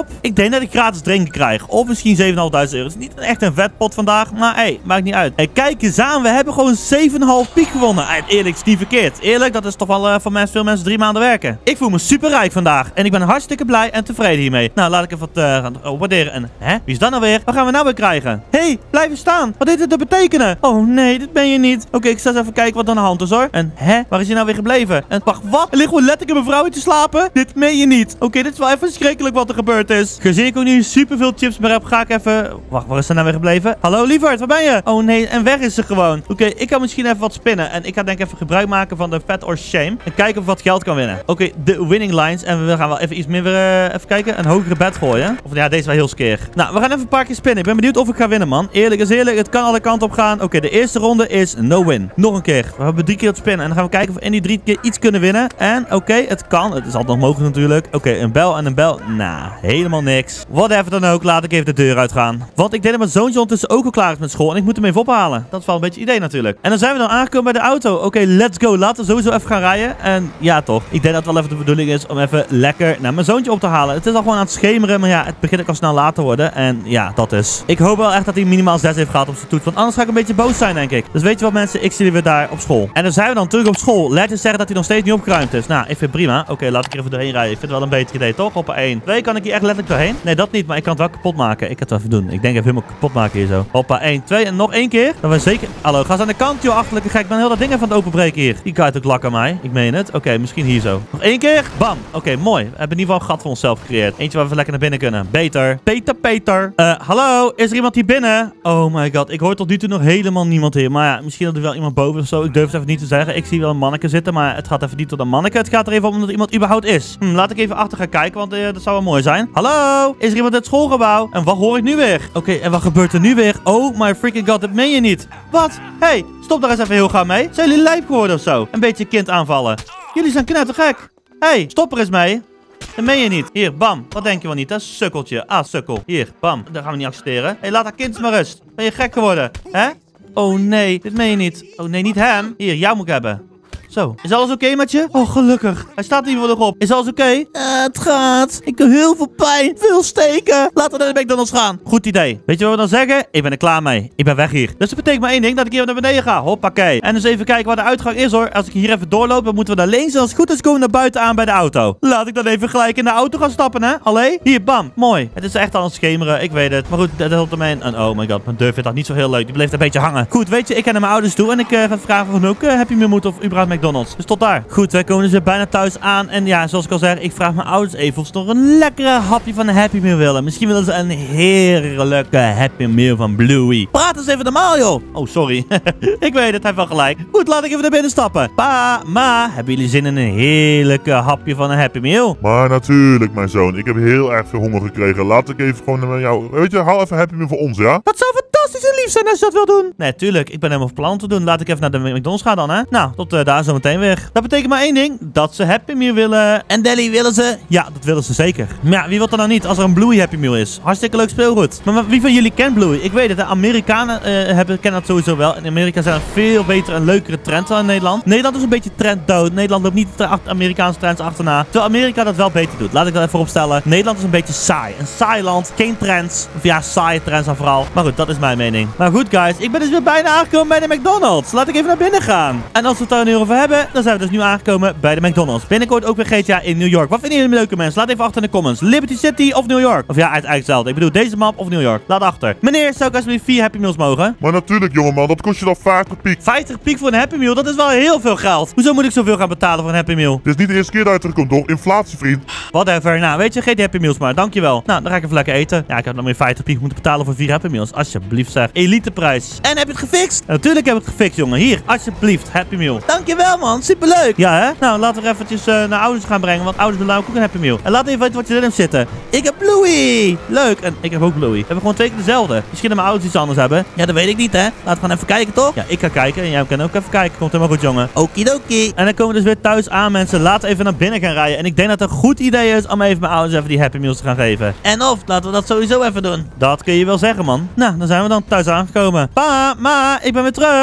op. Ik denk dat ik gratis drinken krijg. Of misschien 7.500 euro. Het is niet echt een vetpot vandaag. Maar hey, maakt niet uit. Hey, kijk eens aan. We hebben gewoon 7,5 piek gewonnen. Eerlijk is niet verkeerd. Eerlijk, dat is toch wel voor veel mensen 3 maanden werken. Ik voel me super rijk vandaag. En ik ben hartstikke blij en tevreden hiermee. Nou, laat ik even wat gaan waarderen. En, wie is dat nou weer? Wat gaan we nou weer krijgen? Hey, blijven staan. Wat heeft dit te betekenen? Oh nee, dit ben je niet. Oké, ik sta eens even kijken wat aan de hand is hoor. En, waar is hij nou weer gebleven? En, wacht, wat? Er ligt gewoon letterlijk een mevrouw te slapen? Dit meen je niet. Oké, dit is wel even schrikkelijk wat er gebeurd is. Gezien ik ook nu super veel chips meer heb, ga ik even... Wacht, waar is ze nou weer gebleven? Hallo, lieverd, waar ben je? Oh nee, en weg is ze gewoon. Oké, ik kan misschien even wat spinnen. En ik ga denk ik even gebruik maken van de Fat or Shame. En kijken of we wat geld kan winnen. Oké, de winning lines. En we gaan wel even iets meer even kijken. Een hogere bet gooien. Of ja, deze is wel heel skeer. Nou, we gaan even een paar keer spinnen. Ik ben benieuwd of ik ga winnen, man. Eerlijk is eerlijk. Het kan alle kanten op gaan. Oké, de eerste ronde is no win. Nog een keer. We hebben 3 keer het spinnen. En dan gaan we kijken of we in die 3 keer iets kunnen winnen. En oké, het kan. Het is altijd nog mogelijk natuurlijk. Oké, een bel en een bel. Nou, helemaal niks. Whatever dan ook. Laat ik even de deur uitgaan. Want ik denk dat mijn zoontje ondertussen ook al klaar is met school. En ik moet hem even ophalen. Dat is wel een beetje het idee natuurlijk. En dan zijn we dan aangekomen bij de auto. Oké, let's go. Laten we sowieso even gaan rijden. En ja, toch. Ik denk dat het wel even de bedoeling is om even lekker naar mijn zoontje op te halen. Het is al gewoon aan het schemeren. Maar ja, het begint ook al snel laat te worden. En ja, dat is. Ik hoop wel echt dat hij minimaal 6 heeft gehad op zijn toets. Want anders ga ik een beetje boos zijn, denk ik. Dus weet je wat, mensen? Ik zie jullie weer daar op school. En dan zijn we dan terug op school. Let eens zeggen dat hij nog steeds niet opgeruimd is. Nou, ik vind het prima. Oké, laat ik er even doorheen rijden. Ik vind het wel een beter idee, toch? Hoppa 1. 2, kan ik hier echt letterlijk doorheen? Nee, dat niet. Maar ik kan het wel kapot maken. Ik ga het wel even doen. Ik denk even helemaal kapot maken hier zo. Hoppa 1, 2 en nog 1 keer. Dan we zeker... Hallo, ga eens aan de kant, joh. Achterlijke gek. Ik ben heel dat ding even aan het openbreken hier. Die kaart ook lak aan mij. Ik meen het. Oké, misschien hier zo. Nog 1 keer. Bam. Oké, mooi. We hebben in ieder geval een gat voor onszelf gecreëerd. Eentje waar we lekker naar binnen kunnen. Beter. Peter. Hallo. Is er iemand hier binnen? Oh my god. Ik hoor tot nu toe nog helemaal niemand hier. Maar ja, misschien dat er wel iemand boven of zo. Ik durf het even niet te zeggen. Ik zie wel een manneke zitten, maar het gaat even niet tot een manneke. Het gaat er even om dat iemand überhaupt is. Laat ik even achter gaan kijken, want dat zou wel mooi zijn. Hallo. Is er iemand in het schoolgebouw? En wat hoor ik nu weer? Oké, en wat gebeurt er nu weer? Oh my freaking god, dat meen je niet. Wat? Hey, stop daar eens even heel gauw mee. Zijn jullie lijp geworden of zo? Een beetje kind aanvallen. Jullie zijn knettergek. Hey, stop er eens mee. Dat meen je niet. Hier, bam. Wat denk je wel niet? Dat is een sukkeltje. Ah, sukkel. Hier, bam. Dat gaan we niet accepteren. Hey, laat dat kind maar rust. Ben je gek geworden? Hè? Oh nee, dit meen je niet. Oh nee, niet hem. Hier, jou moet ik hebben. Zo, is alles oké met je? Oh, gelukkig. Hij staat in ieder geval nog op. Is alles oké? Het gaat. Ik heb heel veel pijn. Veel steken. Laten we naar de McDonald's gaan. Goed idee. Weet je wat we dan zeggen? Ik ben er klaar mee. Ik ben weg hier. Dus dat betekent maar één ding. Dat ik hier naar beneden ga. Hoppakee. En dus even kijken waar de uitgang is hoor. Als ik hier even doorloop, dan moeten we naar links. En als het goed is, komen we naar buiten aan bij de auto. Laat ik dan even gelijk in de auto gaan stappen, hè? Allee. Hier, bam. Mooi. Het is echt aan het schemeren. Ik weet het. Maar goed, dat helpt ermee. En oh my god, mijn deur vindt dat niet zo heel leuk. Die bleef een beetje hangen. Goed, weet je, ik ga naar mijn ouders toe. En ik ga vragen van ook, heb je meer moed of überhaupt McDonald's? Dus tot daar. Goed, wij komen dus weer bijna thuis aan. En ja, zoals ik al zeg, ik vraag mijn ouders even of ze nog een lekkere hapje van een Happy Meal willen. Misschien willen ze een heerlijke Happy Meal van Bluey. Praat eens even normaal, joh. Oh, sorry. Ik weet het, hij heeft wel gelijk. Goed, laat ik even naar binnen stappen. Pa, ma, hebben jullie zin in een heerlijke hapje van een Happy Meal? Maar natuurlijk, mijn zoon. Ik heb heel erg veel honger gekregen. Laat ik even gewoon naar jou... Weet je, haal even Happy Meal voor ons, ja? Dat zou fantastisch en lief zijn als je dat wil doen. Nee, tuurlijk. Ik ben helemaal van plan te doen. Laat ik even naar de McDonald's gaan dan, hè? Nou, tot daar zo meteen weer. Dat betekent maar één ding. Dat ze Happy Meal willen. En Deli, willen ze? Ja, dat willen ze zeker. Maar ja, wie wil er nou niet als er een Bluey Happy Meal is? Hartstikke leuk speelgoed. Maar wie van jullie kent Bluey? Ik weet het, de Amerikanen kennen dat sowieso wel. In Amerika zijn er veel betere en leukere trends dan in Nederland. Nederland is een beetje trenddood. Nederland loopt niet de Amerikaanse trends achterna. Terwijl Amerika dat wel beter doet. Laat ik dat even vooropstellen. Nederland is een beetje saai. Een saai land. Geen trends. Of ja, saaie trends dan vooral. Maar goed, dat is mijn mening. Maar goed, guys. Ik ben dus weer bijna aangekomen bij de McDonald's. Laat ik even naar binnen gaan. En als we het daar een uur over hebben, dan zijn we dus nu aangekomen bij de McDonald's. Binnenkort ook weer GTA in New York. Wat vinden jullie leuke mensen? Laat even achter in de comments. Liberty City of New York? Of ja, eigenlijk hetzelfde. Ik bedoel, deze map of New York. Laat achter. Meneer, zou ik alsjeblieft 4 Happy Meals mogen? Maar natuurlijk, jongeman. Dat kost je dan 50 piek. 50 piek voor een Happy Meal? Dat is wel heel veel geld. Hoezo moet ik zoveel gaan betalen voor een Happy Meal? Dit is niet de eerste keer dat je terugkomt, toch? Inflatie, vriend. Whatever. Nou, weet je, geef die Happy Meals maar. Dankjewel. Nou, dan ga ik even lekker eten. Ja, ik heb nog meer 50 piek moeten betalen voor 4 Happy Meals. Alsjeblieft, zeg. Eliteprijs. En heb je het gefixt? Ja, natuurlijk heb ik het gefixt, jongen. Hier, alsjeblieft. Happy Meal. Dankjewel, man. Superleuk. Ja, hè? Nou, laten we eventjes naar ouders gaan brengen. Want ouders willen ook een Happy Meal. En laat even weten wat je erin zitten. Ik heb Bluey. Leuk. En ik heb ook Bluey. We hebben gewoon 2 keer dezelfde. Misschien dat mijn ouders iets anders hebben. Ja, dat weet ik niet, hè. Laten we gewoon even kijken, toch? Ja, ik ga kijken. En jij kan ook even kijken. Komt helemaal goed, jongen. Okidoki. En dan komen we dus weer thuis aan, mensen. Laten we even naar binnen gaan rijden. En ik denk dat het een goed idee is om even mijn ouders even die Happy Meals te gaan geven. En of, laten we dat sowieso even doen. Dat kun je wel zeggen, man. Nou, dan zijn we dan thuis aangekomen. Pa, ma, ik ben weer terug.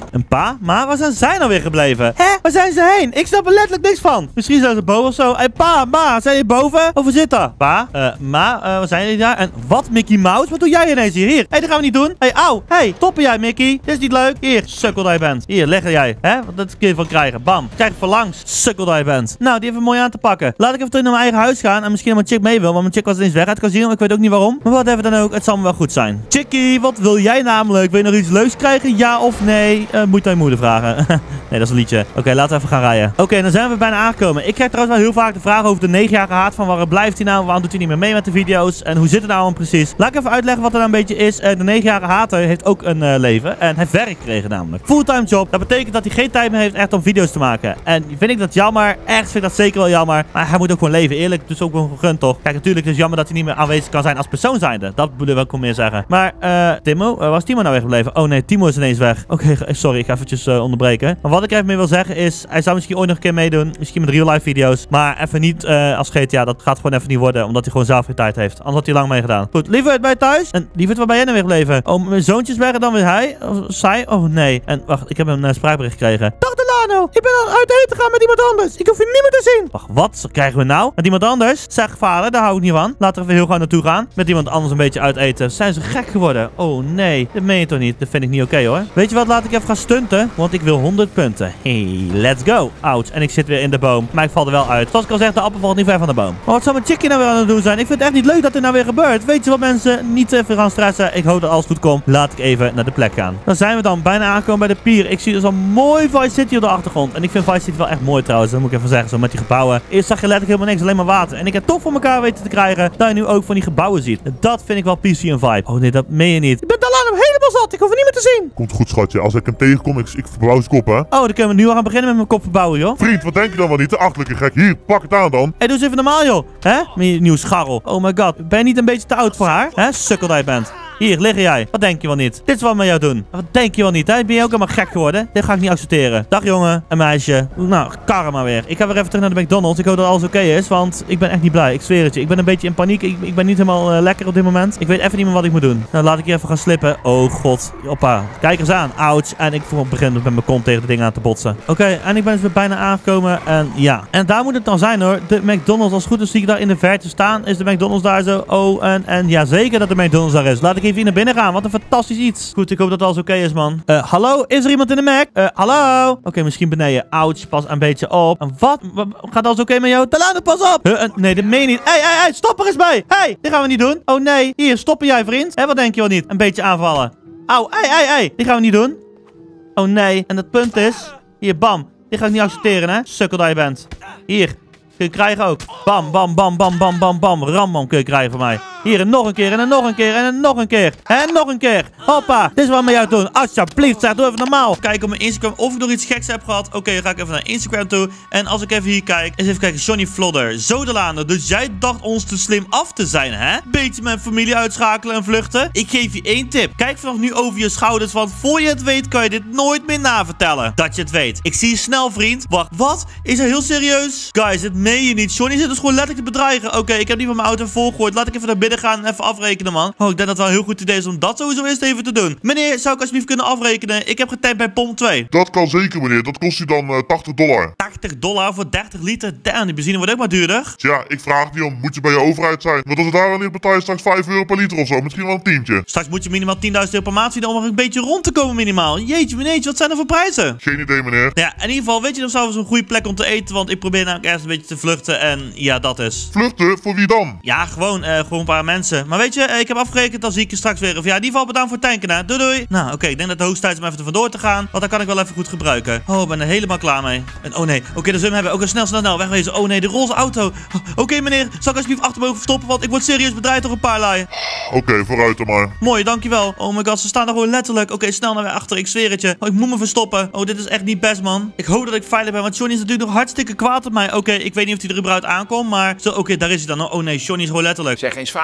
Een pa? Ma, waar zijn zij nou weer gebleven? Hè? Waar zijn ze heen? Ik snap er letterlijk niks van. Misschien zijn ze boven of zo. Hé, pa, ma, zijn jullie boven? Of hoe zit dat? Pa, ma, waar zijn jullie daar? En wat, Mickey Mouse? Wat doe jij ineens hier? Hier. Hé, dat gaan we niet doen. Hé, auw. Hé, stoppen jij, Mickey. Dit is niet leuk. Hier, sukkel dat je bent. Hier, leg jij. Hè? Dat kun je van krijgen. Bam. Krijg je verlangs. Sukkel dat je bent. Nou, die even mooi aan te pakken. Laat ik even terug naar mijn eigen huis gaan. En misschien dat mijn chick mee wil. Want mijn chick was ineens weg uit het casino. Ik weet ook niet waarom. Maar wat even dan ook. Het zal me wel goed zijn. Chickie, wat wil jij namelijk? Wil je nog iets leuks krijgen? Ja of nee? Moet je aan je moeder vragen. Nee, dat is een liedje. Oké, laten we even gaan rijden. Oké, dan zijn we bijna aangekomen. Ik krijg trouwens wel heel vaak de vraag over de 9-jarige Haat. Van waar blijft hij nou? Waarom doet hij niet meer mee met de video's? En hoe zit het nou al precies? Laat ik even uitleggen wat er nou een beetje is. De 9-jarige Hater heeft ook een leven. En hij heeft werk gekregen namelijk. Fulltime job. Dat betekent dat hij geen tijd meer heeft echt om video's te maken. En vind ik dat jammer. Echt vind ik dat zeker wel jammer. Maar hij moet ook gewoon leven. Eerlijk, dus ook gewoon gegund toch? Kijk, natuurlijk is het jammer dat hij niet meer aanwezig kan zijn als persoon zijnde. Dat moet ik wel meer zeggen. Maar, Timo? Waar is Timo nou weer gebleven? Oh nee, Timo is ineens weg. Oké, sorry. Ik ga eventjes onderbreken. Maar wat ik even mee wil zeggen is, hij zou misschien ooit nog een keer meedoen. Misschien met real life video's. Maar even niet als GTA. Dat gaat gewoon even niet worden. Omdat hij gewoon zelf geen tijd heeft. Anders had hij lang meegedaan. Goed, Lieverd, ben je thuis? En Lieverd, waar ben jij nou weer gebleven? Oh, mijn zoontje is weg en dan weer hij. Of zij? Oh nee. En wacht, ik heb een spraakbericht gekregen. Dag Delano, ik ben al uit eten gegaan met iemand anders. Ik hoef je niet meer te zien. Wacht, wat krijgen we nou? Met iemand anders? Zeg vader, daar hou ik niet van. Laten we even heel gauw naartoe gaan. Met iemand anders een beetje uit eten. Zijn ze gek geworden? Oh nee, dat meen je toch niet? Dat vind ik niet oké hoor. Weet je wat, laat ik even gaan stunten. Want ik wil 100 punten. Hey, let's go. Ouch, en ik zit weer in de boom. Maar ik val er wel uit. Zoals ik al zeg, de appel valt niet ver van de boom. Maar wat zou mijn chickie nou weer aan het doen zijn? Ik vind het echt niet leuk dat dit nou weer gebeurt. Weet je wat mensen? Niet te veel gaan stressen. Ik hoop dat alles goed komt. Laat ik even naar de plek gaan. Dan zijn we dan bijna aangekomen bij de pier. Ik zie dus al mooi Vice City op de achtergrond. En ik vind Vice City wel echt mooi trouwens. Dat moet ik even zeggen. Zo met die gebouwen. Eerst zag je letterlijk helemaal niks. Alleen maar water. En ik heb toch voor elkaar weten te krijgen dat je nu ook van die gebouwen ziet. Dat vind ik wel PC en vibe. Oh nee, dat meen je niet. Ik ben Delano helemaal zat. Ik hoef het niet meer te zien. Komt goed, schatje. Als ik hem tegenkom, ik verbouw zijn kop, hè. Oh, dan kunnen we nu al gaan beginnen met mijn kop verbouwen, joh. Vriend, wat denk je dan wel niet? De achterlijke gek. Hier, pak het aan dan. Hé, doe eens even normaal, joh. Hè? Met je nieuwe scharrel. Oh my god. Ben je niet een beetje te oud voor haar? Hè? Sukkel dat je bent. Hier, liggen jij. Wat denk je wel niet? Dit is wat we met jou doen. Wat denk je wel niet, hè? Ben je ook helemaal gek geworden? Dit ga ik niet accepteren. Dag, jongen en meisje. Nou, karma weer. Ik ga weer even terug naar de McDonald's. Ik hoop dat alles oké is, want ik ben echt niet blij. Ik zweer het je. Ik ben een beetje in paniek. Ik ben niet helemaal lekker op dit moment. Ik weet even niet meer wat ik moet doen. Nou, laat ik hier even gaan slippen. Oh, god. Hoppa. Kijk eens aan. Ouch. En ik begin met mijn kont tegen de dingen aan te botsen. Oké, en ik ben dus weer bijna aangekomen. En ja. En daar moet het dan zijn, hoor. De McDonald's. Als het goed is, zie ik daar in de verte staan. Is de McDonald's daar zo? Oh, en ja, zeker dat de McDonald's daar is. Laat ik even hier naar binnen gaan. Wat een fantastisch iets. Goed, ik hoop dat alles oké is, man. Hallo? Is er iemand in de Mac? Hallo? Oké, misschien beneden. Ouch, pas een beetje op. En wat? Gaat alles oké met jou? Delano, pas op! Nee, dat meen je niet. Hey, stop er eens bij! Hey, dit gaan we niet doen. Oh nee. Hier, stoppen jij, vriend. Hé, wat denk je wel niet? Een beetje aanvallen. Auw, hey. Dit gaan we niet doen. Oh nee. En het punt is... Hier, bam. Dit ga ik niet accepteren, hè? Sukkel dat je bent. Hier. Kun je krijgen ook. Bam, bam, bam, bam, bam, bam, bam. Rambam kun je krijgen van mij. Hier, en nog een keer, en nog een keer, en nog een keer. En nog een keer. Hoppa. Dit is wat we met jou doen. Alsjeblieft, zeg, doe even normaal. Kijk op mijn Instagram of ik nog iets geks heb gehad. Oké, dan ga ik even naar Instagram toe. En als ik even hier kijk, eens even kijken. Johnny Flodder. Zo, Delano. Dus jij dacht ons te slim af te zijn, hè? Beetje mijn familie uitschakelen en vluchten. Ik geef je één tip. Kijk vanaf nu over je schouders, want voor je het weet kan je dit nooit meer navertellen. Dat je het weet. Ik zie je snel, vriend. Wacht, wat? Is hij heel serieus? Guys, dit meen je niet. Johnny zit dus gewoon letterlijk te bedreigen. Oké, ik heb die van mijn auto volgegooid. Laat ik even naar binnen gaan en even afrekenen, man. Oh, ik denk dat het wel een heel goed idee is om dat sowieso eerst even te doen. Meneer, zou ik alsjeblieft kunnen afrekenen? Ik heb getankt bij pomp 2. Dat kan zeker, meneer. Dat kost u dan $80. $80 voor 30 liter? Damn, die benzine wordt ook maar duurder. Tja, ik vraag niet om. Moet je bij je overheid zijn. Want als het daar dan niet betaalt, straks €5 per liter of zo. Misschien wel een tientje. Straks moet je minimaal €10.000 per maand zien om nog een beetje rond te komen minimaal. Jeetje, meneertje, wat zijn er voor prijzen? Geen idee, meneer. Ja, in ieder geval, weet je nog zelfs een goede plek om te eten, want ik probeer namelijk ergens een beetje te vluchten en ja, dat is. Vluchten? Voor wie dan? Ja, gewoon een paar mensen. Maar weet je, ik heb afgerekend, dan zie ik je straks weer. Of ja, in ieder geval bedankt voor het tanken, hè. Doei, doei. Nou, oké, ik denk dat het hoogst tijd is om even er vandoor te gaan, want dan kan ik wel even goed gebruiken. Oh, ik ben er helemaal klaar mee. En oh nee, oké, de zullen we hebben. Oké, snel, wegwezen. Oh nee, de roze auto. Oké, meneer, zal ik alsjeblieft achter me verstoppen, want ik word serieus bedreigd door een paar lui. Oké, vooruit dan maar. Mooi, dankjewel. Oh my god, ze staan er gewoon letterlijk. Oké, snel naar weer achter, ik zweer het je. Oh, ik moet me verstoppen. Oh, dit is echt niet best, man. Ik hoop dat ik veilig ben, want Johnny is natuurlijk nog hartstikke kwaad op mij. Oké, ik weet niet of hij er überhaupt aankomt, maar... Oké, daar is hij dan. Oh nee, Johnny is gewoon letterlijk. Zeg eens vader.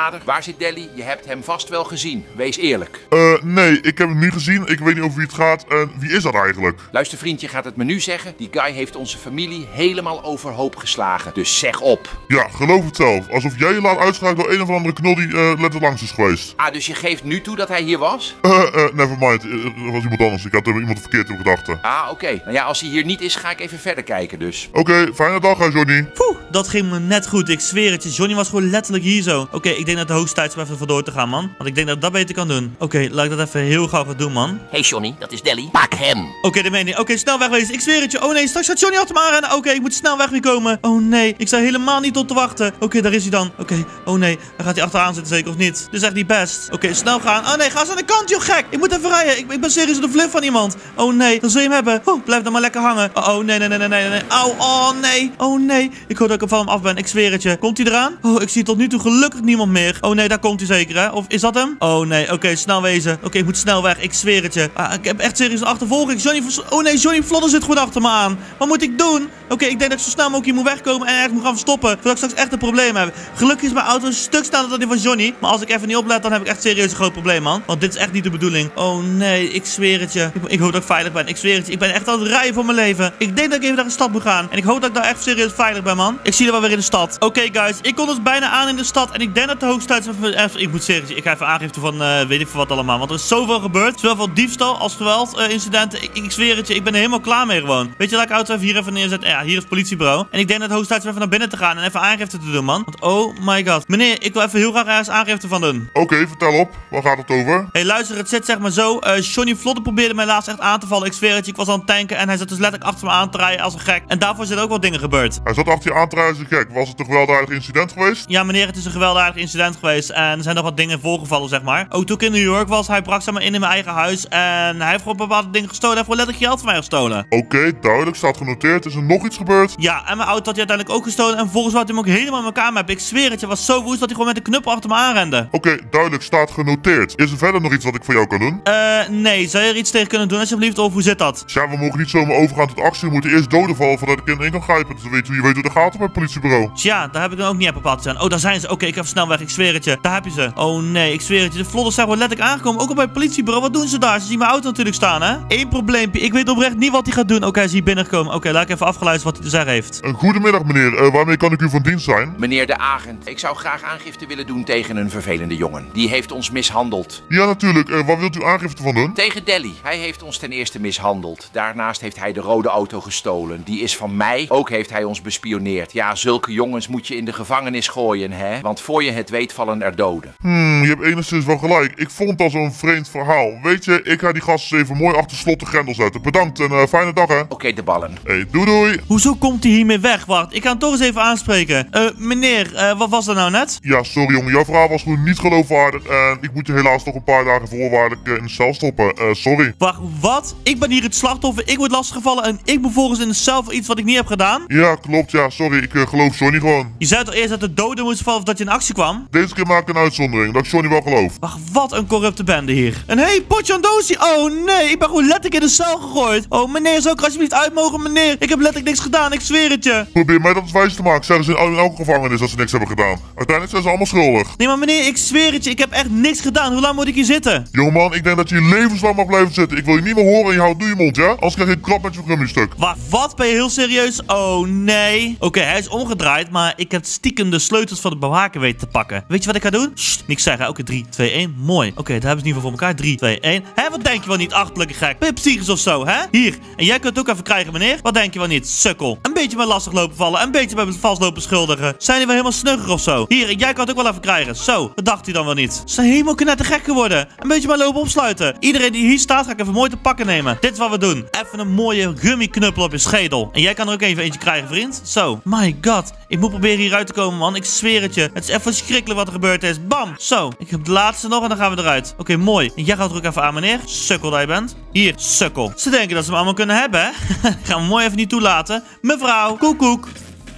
vader. Waar zit Deli? Je hebt hem vast wel gezien. Wees eerlijk. Nee, ik heb hem niet gezien. Ik weet niet over wie het gaat. En wie is dat eigenlijk? Luister vriendje, gaat het me nu zeggen? Die guy heeft onze familie helemaal overhoop geslagen. Dus zeg op. Ja, geloof het zelf. Alsof jij je laat uitschakelen door een of andere knol die letter langs is geweest. Ah, dus je geeft nu toe dat hij hier was? Nevermind. Dat was iemand anders. Ik had iemand verkeerd in gedachten. Ah, oké. Nou ja, als hij hier niet is, ga ik even verder kijken dus. Oké, fijne dag, hè, Johnny. Poeh, dat ging me net goed. Ik zweer het je. Johnny was gewoon letterlijk hier zo. Oké, ik denk dat de hoogste tijd is om even vandoor te gaan, man. Want ik denk dat ik dat beter kan doen. Oké, laat ik dat even heel gauw gaan doen, man. Hey Johnny, dat is Deli. Pak hem. Oké, dat meen ik. Oké, snel wegwezen. Ik zweer het je. Oh nee, straks gaat Johnny achter me aanrennen. Oké, ik moet snel weg weer komen. Oh nee, ik sta helemaal niet op te wachten. Oké, daar is hij dan. Oké, oh nee. Dan gaat hij achteraan zitten zeker of niet? Dit is echt niet best. Oké, snel gaan. Oh nee, ga eens aan de kant, joh, gek. Ik moet even rijden. Ik ben serieus de vlucht van iemand. Oh nee, dan zul je hem hebben. Oh, blijf dan maar lekker hangen. Oh nee, nee. Au, oh nee. Oh nee. Ik hoor dat ik er van hem af ben. Ik zweer het je. Komt hij eraan? Oh, ik zie tot nu toe gelukkig niemand meer. Oh nee, daar komt hij zeker, hè? Of is dat hem? Oh nee, oké, snel wezen. Oké, ik moet snel weg. Ik zweer het je. Ik heb echt serieus een achtervolging. Oh nee, Johnny Vlodder zit gewoon achter me aan. Wat moet ik doen? Oké, ik denk dat ik zo snel mogelijk hier moet wegkomen en ergens moet gaan verstoppen. Voordat ik straks echt een probleem heb. Gelukkig is mijn auto een stuk sneller dan die van Johnny. Maar als ik even niet oplet, dan heb ik echt serieus een groot probleem, man. Want dit is echt niet de bedoeling. Oh nee, ik zweer het je. Ik hoop dat ik veilig ben. Ik zweer het je. Ik ben echt aan het rijden voor mijn leven. Ik denk dat ik even naar de stad moet gaan. En ik hoop dat ik daar echt serieus veilig ben, man. Ik zie er wel weer in de stad. Oké, guys. Ik kom dus bijna aan in de stad. En ik denk dat de hoogste tijd is. Ik moet zeggen, ik ga even aangifte van weet ik veel wat allemaal. Want er is zoveel gebeurd. Zowel van diefstal als geweld incidenten. Ik zweer het je. Ik ben er helemaal klaar mee gewoon. Weet je, laat ik de auto even hier even neerzetten. Ja, hier is het politiebureau. En ik denk dat de hoogste tijd is even naar binnen te gaan. En even aangifte te doen, man. Want oh my god. Meneer, ik wil even heel graag ergens aangifte van doen. Oké, vertel op. Waar gaat het over? Hey, luister, het zit zeg maar zo. Johnny Vlodder probeerde mij laatst echt aan te vallen. Ik zweer het je, ik was aan het tanken. En hij zat dus letterlijk achter me aan te rijden als een gek. En daarvoor zijn ook wat dingen gebeurd. Hij zat achter je aan te rijden als een gek. Was het een gewelddadig incident geweest? Ja, meneer, het is een gewelddadig incident geweest. En er zijn nog wat dingen voorgevallen, zeg maar. Ook toen ik in New York was, hij brak zeg maar in mijn eigen huis. En hij heeft gewoon bepaalde dingen gestolen. Hij heeft gewoon letterlijk geld van mij gestolen. Oké, duidelijk. Staat genoteerd. Is er nog iets gebeurd? Ja, en mijn auto had hij uiteindelijk ook gestolen. En volgens wat hij hem ook helemaal in elkaar met. Ik zweer het, je was zo woest dat hij gewoon met de knuppel achter me aanrende. Oké, duidelijk. Staat genoteerd. Is er verder nog iets wat ik voor jou kan doen? Nee. Zou je er iets tegen kunnen doen, alsjeblieft? Of hoe zit dat? Ja, we mogen niet zomaar overgaan tot actie. We moeten eerst doden vallen voordat ik in kan grijpen. Dus je weet hoe dat gaat op het politiebureau. Tja, daar heb ik dan ook niet op bepaald te zijn. Oh, daar zijn ze. Oké, ik ga snel weg. Ik zweer het je. Daar heb je ze. Oh nee, ik zweer het je. De Vlodders zijn gewoon letterlijk aangekomen. Ook al bij het politiebureau. Wat doen ze daar? Ze zien mijn auto natuurlijk staan, hè? Eén probleempje. Ik weet oprecht niet wat hij gaat doen. Oké, hij is hier binnengekomen. Oké, laat ik even afgeluisterd wat hij te zeggen heeft. Goedemiddag, meneer. Waarmee kan ik u van dienst zijn? Meneer de agent, ik zou graag aangifte willen doen tegen een vervelende jongen. Die heeft ons mishandeld. Ja, natuurlijk. Waar wilt u aangifte van doen? Tegen Deli. Hij heeft ons ten eerste mishandeld. Daarnaast heeft hij de rode auto gestolen. Die is van mij. Ook heeft hij ons bespioneerd. Ja, zulke jongens moet je in de gevangenis gooien, hè? Want voor je het weet vallen er doden. Je hebt enigszins wel gelijk. Ik vond het al zo'n vreemd verhaal. Weet je, ik ga die gasten even mooi achter slot de grendel zetten. Bedankt en fijne dag, hè. Oké, de ballen. Hey, doei. Hoezo komt hij hiermee weg? Wacht, ik ga hem toch eens even aanspreken. Meneer, wat was dat nou net? Ja, sorry jongen. Jouw verhaal was gewoon niet geloofwaardig. En ik moet je helaas nog een paar dagen voorwaardelijk in de cel stoppen. Sorry. Wacht, wat? Ik ben hier het slachtoffer. Ik word lastiggevallen en ik moet volgens in de cel voor iets wat ik niet heb gedaan? Ja, klopt. Ja, sorry. Ik geloof Johnny gewoon. Je zei toch eerst dat de doden moesten vallen of dat je in actie kwam? Deze keer maak ik een uitzondering. Dat ik Johnny wel geloof. Wacht, wat een corrupte bende hier. En hey, Potjandosi. Oh nee, ik ben gewoon letterlijk in de cel gegooid. Oh meneer, zou ik er alsjeblieft uit mogen, meneer? Ik heb letterlijk niks gedaan, ik zweer het je. Probeer mij dat eens wijs te maken. Zeggen ze in elke gevangenis dat ze niks hebben gedaan. Uiteindelijk zijn ze allemaal schuldig. Nee, maar meneer, ik zweer het je. Ik heb echt niks gedaan. Hoe lang moet ik hier zitten? Jongeman, ik denk dat je hier levenslang mag blijven zitten. Ik wil je niet meer horen en je houdt nu je mond, ja? Anders krijg je een klap met je gummistuk. Wacht, wat? Ben je heel serieus? Oh nee. Oké, hij is omgedraaid, maar ik heb stiekem de sleutels van de bewaker weten te pakken. Weet je wat ik ga doen? Sst, niks zeggen. Oké, 3, 2, 1. Mooi. Oké, daar hebben ze in ieder geval voor elkaar. 3, 2, 1. Hé, wat denk je wel niet, achterlijke gek? Ben je psychisch of zo, hè? Hier. En jij kunt het ook even krijgen, meneer. Wat denk je wel niet? Sukkel. Een beetje bij lastig lopen vallen. Een beetje bij vals lopen schuldigen. Zijn die wel helemaal snugger of zo? Hier, en jij kan het ook wel even krijgen. Zo, wat dacht hij dan wel niet? Ze zijn helemaal knettergek geworden. Een beetje bij lopen opsluiten. Iedereen die hier staat, ga ik even mooi te pakken nemen. Dit is wat we doen. Even een mooie gummiknuppel op je schedel. En jij kan er ook even eentje krijgen, vriend. Zo. My god. Ik moet proberen hieruit te komen, man. Ik zweer het je. Het is echt verschrikkelijk wat er gebeurd is. Bam. Zo. Ik heb de laatste nog en dan gaan we eruit. Oké, mooi. En jij gaat er ook even aan, meneer. Sukkel dat je bent. Hier, sukkel. Ze denken dat ze me allemaal kunnen hebben, hè? Gaan we mooi even niet toelaten. Mevrouw. Koekoek.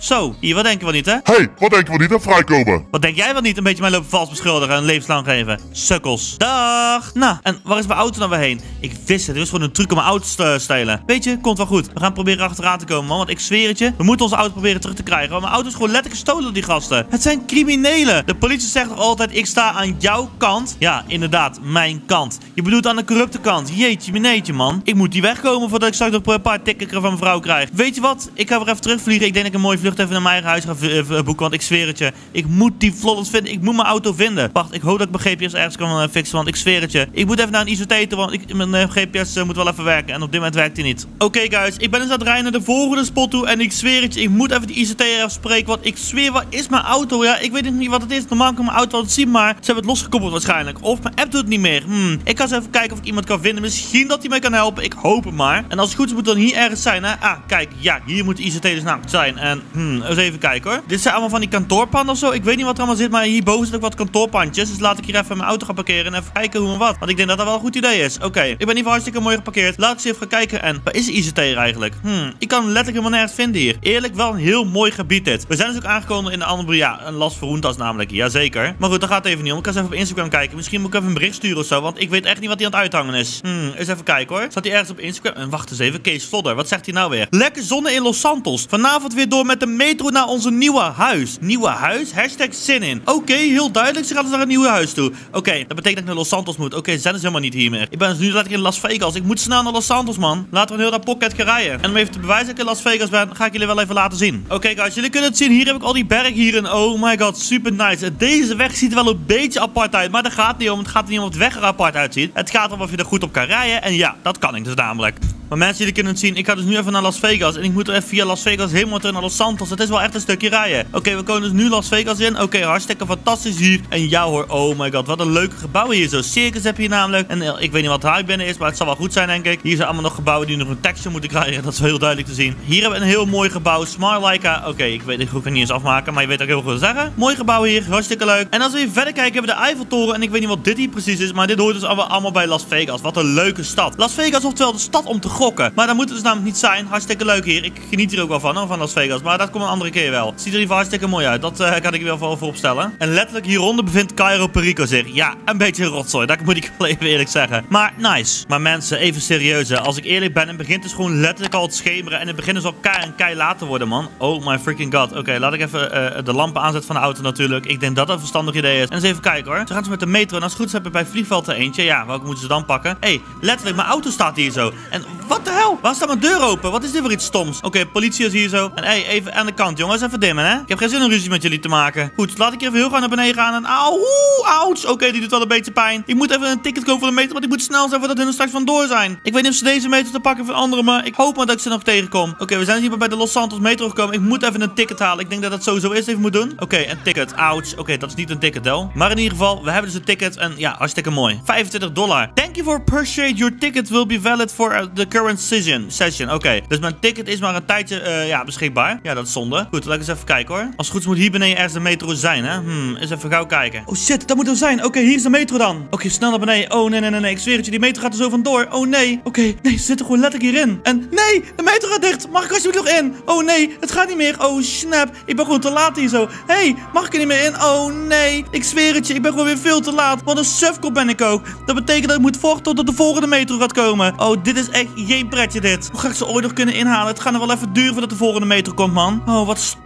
Zo, hier, wat denk je wel niet, hè? Hé, wat denk je wel niet, hè? Vrijkomen. Wat denk jij wel niet? Een beetje mij lopen vals beschuldigen en levenslang geven. Sukkels. Dag. Nou, en waar is mijn auto dan weer heen? Ik wist het. Er is gewoon een truc om mijn auto te stelen. Weet je, komt wel goed. We gaan proberen achteraan te komen, man. Want ik zweer het je. We moeten onze auto proberen terug te krijgen. Want mijn auto is gewoon letterlijk gestolen door die gasten. Het zijn criminelen. De politie zegt nog altijd, ik sta aan jouw kant. Ja, inderdaad, mijn kant. Je bedoelt aan de corrupte kant. Jeetje, meneetje, man. Ik moet die wegkomen voordat ik straks nog een paar tikken van mijn vrouw krijg. Weet je wat? Ik ga weer even terugvliegen. Ik denk dat ik een mooie vlucht even naar mijn eigen huis ga boeken. Want ik zweer het je. Ik moet die vlodders vinden. Ik moet mijn auto vinden. Wacht, ik hoop dat ik mijn GPS ergens kan fixen. Want ik zweer het je. Ik moet even naar een ICT toe. Want mijn GPS moet wel even werken. En op dit moment werkt hij niet. Oké, guys. Ik ben dus aan het rijden naar de volgende spot toe. En ik zweer het je. Ik moet even de ICT afspreken. Want ik zweer, wat is mijn auto? Ja, ik weet niet wat het is. Normaal kan mijn auto wel zien. Maar ze hebben het losgekoppeld waarschijnlijk. Of mijn app doet het niet meer. Ik ga eens even kijken of ik iemand kan vinden. Misschien dat hij mij kan helpen. Ik hoop het maar. En als het goed is moet het dan hier ergens zijn, hè? Ah, kijk. Ja, hier moet de ICT dus namelijk zijn. En, eens even kijken, hoor. Dit zijn allemaal van die kantoorpanden of zo. Ik weet niet wat er allemaal zit, maar hierboven zit ook wat kantoorpandjes. Dus laat ik hier even mijn auto gaan parkeren en even kijken hoe en wat. Want ik denk dat dat wel een goed idee is. Oké, ik ben in ieder geval hartstikke mooi geparkeerd. Laat ik eens even gaan kijken. En, waar is de ICT er eigenlijk? Ik kan hem letterlijk helemaal nergens vinden hier. Eerlijk, wel een heel mooi gebied dit. We zijn dus ook aangekomen in de andere, ja, een Las Veruntas namelijk. Jazeker. Maar goed, dat gaat even niet om. Ik ga eens even op Instagram kijken. Misschien moet ik even een bericht sturen of zo, want ik weet echt niet wat hij aan het uithangen is. Eens even kijken, hoor. Staat hij ergens op Instagram? En wacht eens even. Kees Vlodder. Wat zegt hij nou weer? Lekker zonne in Los Santos. Vanavond weer door met de metro naar onze nieuwe huis. Nieuwe huis? Hashtag zin in. Oké, heel duidelijk. Ze gaan dus naar een nieuwe huis toe. Oké, dat betekent dat ik naar Los Santos moet. Oké, ze zijn dus helemaal niet hier meer. Ik ben dus nu letterlijk in Las Vegas. Ik moet snel naar Los Santos, man. Laten we een heel dat pocket gaan rijden. En om even te bewijzen dat ik in Las Vegas ben, ga ik jullie wel even laten zien. Oké, guys, jullie kunnen het zien. Hier heb ik al die berg hier. En oh my god, super nice. Deze weg ziet er wel een beetje apart uit. Maar dat gaat niet om. Het gaat niet om of de weg er apart uitziet. Het gaat om of je er goed op kan rijden. En ja, dat kan ik dus namelijk. Maar mensen, jullie kunnen het zien. Ik ga dus nu even naar Las Vegas. En ik moet er even via Las Vegas helemaal terug naar Los Santos. Het is wel echt een stukje rijden. Oké, we komen dus nu Las Vegas in. Oké, hartstikke fantastisch hier. En ja hoor, oh my god, wat een leuke gebouwen hier zo. Circus heb je hier namelijk. En ik weet niet wat er binnen is, maar het zal wel goed zijn, denk ik. Hier zijn allemaal nog gebouwen die nog een texture moeten krijgen. Dat is wel heel duidelijk te zien. Hier hebben we een heel mooi gebouw. Smart Laika. Oké, ik weet het niet eens afmaken, maar je weet ook heel goed te zeggen. Mooi gebouw hier, hartstikke leuk. En als we hier verder kijken, hebben we de Eiffeltoren. En ik weet niet wat dit hier precies is, maar dit hoort dus allemaal bij Las Vegas. Wat een leuke stad. Las Vegas, oftewel de stad om te gokken. Maar dat moet het dus namelijk niet zijn. Hartstikke leuk hier. Ik geniet hier ook wel van, hoor, van Las Vegas. Maar dat komt een andere keer wel. Het ziet er in ieder geval hartstikke mooi uit. Dat kan ik er wel voor opstellen. En letterlijk hieronder bevindt Cairo Perico zich. Ja, een beetje een rotzooi. Dat moet ik wel even eerlijk zeggen. Maar nice. Maar mensen, even serieus, hè. Als ik eerlijk ben, het begint dus gewoon letterlijk al te schemeren. En het begint dus al kei laat te worden, man. Oh my freaking god. Oké, laat ik even de lampen aanzetten van de auto natuurlijk. Ik denk dat dat een verstandig idee is. En eens even kijken, hoor. Ze gaan dus met de metro. En als het goed is, hebben we bij vliegveld er eentje. Ja, welke moeten ze dan pakken? Hé, letterlijk, mijn auto staat hier zo. En wat de hel? Waar staat mijn deur open? Wat is dit voor iets stoms? Oké, politie is hier zo. En hey, even aan de kant, jongens. Even dimmen, hè? Ik heb geen zin om ruzie met jullie te maken. Goed, laat ik even heel gauw naar beneden gaan. En ouch. Oké, die doet wel een beetje pijn. Ik moet even een ticket kopen voor de metro, want ik moet snel zijn voordat hun er straks vandoor zijn. Ik weet niet of ze deze metro te pakken van anderen, maar ik hoop maar dat ik ze nog tegenkom. Oké, we zijn hier bij de Los Santos metro gekomen. Ik moet even een ticket halen. Ik denk dat dat sowieso eerst even moet doen. Oké, een ticket. Ouch. Oké, dat is niet een ticket, wel. Maar in ieder geval, we hebben dus een ticket. En ja, hartstikke mooi. $25. Thank you for purchase. Your ticket will be valid for the current session. Oké, dus mijn ticket is maar een tijdje beschikbaar. Ja, dat is zonde. Goed, laat ik eens even kijken, hoor. Als het goed is moet hier beneden ergens de metro zijn, hè. Eens even gauw kijken. Oh shit, dat moet er zijn. Oké, hier is de metro dan. Oké, snel naar beneden. Oh nee. Ik zweer het je, die metro gaat er zo vandoor. Oh nee. Oké, nee, ze zitten gewoon letterlijk hierin. En nee, de metro gaat dicht. Mag ik alsjeblieft nog in? Oh nee, het gaat niet meer. Oh snap. Ik ben gewoon te laat hier zo. Hey, mag ik er niet meer in? Oh nee. Ik zweer het je, ik ben gewoon weer veel te laat. Wat een sufkop ben ik ook. Dat betekent dat ik moet wachten tot de volgende metro gaat komen. Oh, dit is echt geen pretje dit. Hoe ga ik ze ooit nog kunnen inhalen? Het gaat nog wel even duren voordat de volgende metro komt, man. Oh, wat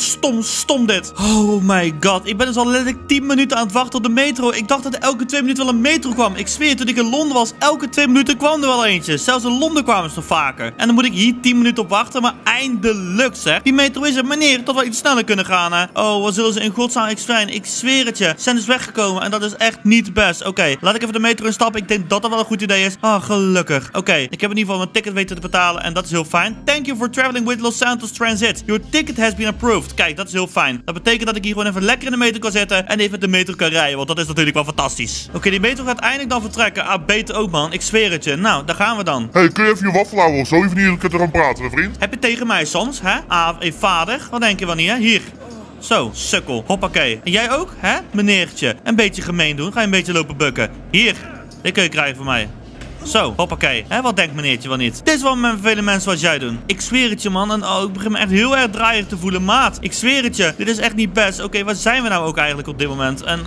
stom dit. Oh my god. Ik ben dus al letterlijk 10 minuten aan het wachten op de metro. Ik dacht dat er elke 2 minuten wel een metro kwam. Ik zweer, toen ik in Londen was, elke 2 minuten kwam er wel eentje. Zelfs in Londen kwamen ze nog vaker. En dan moet ik hier 10 minuten op wachten, maar eindelijk zeg. Die metro is er, meneer, tot wel iets sneller kunnen gaan, hè. Oh, wat zullen ze in godsnaam extrain? Ik zweer het je. Ze zijn dus weggekomen en dat is echt niet best. Oké, laat ik even de metro instappen. Ik denk dat dat wel een goed idee is. Ah, gelukkig. Oké, ik heb in ieder geval mijn ticket weten te betalen en dat is heel fijn. Thank you for traveling with Los Santos Transit. Your ticket has been approved. Kijk, dat is heel fijn. Dat betekent dat ik hier gewoon even lekker in de metro kan zitten en even de metro kan rijden, want dat is natuurlijk wel fantastisch. Oké, die metro gaat eindelijk dan vertrekken. Ah, beter ook, man. Ik zweer het je. Nou, daar gaan we dan. Hey, kun je even je waffel houden of zo? Even hier te gaan praten, vriend. Heb je tegen mij soms, hè? Ah, vader. Wat denk je wel niet, hè? Hier. Zo, sukkel. Hoppakee. En jij ook, hè? Meneertje. Een beetje gemeen doen. Ga je een beetje lopen bukken. Hier. Dit kun je krijgen van mij. Zo, hoppakee. Hè, wat denkt meneertje wel niet? Dit is wat met vele mensen zoals jij doen. Ik zweer het je, man. En oh, ik begin me echt heel erg draaierig te voelen. Maat, ik zweer het je. Dit is echt niet best. Oké, waar zijn we nou ook eigenlijk op dit moment? En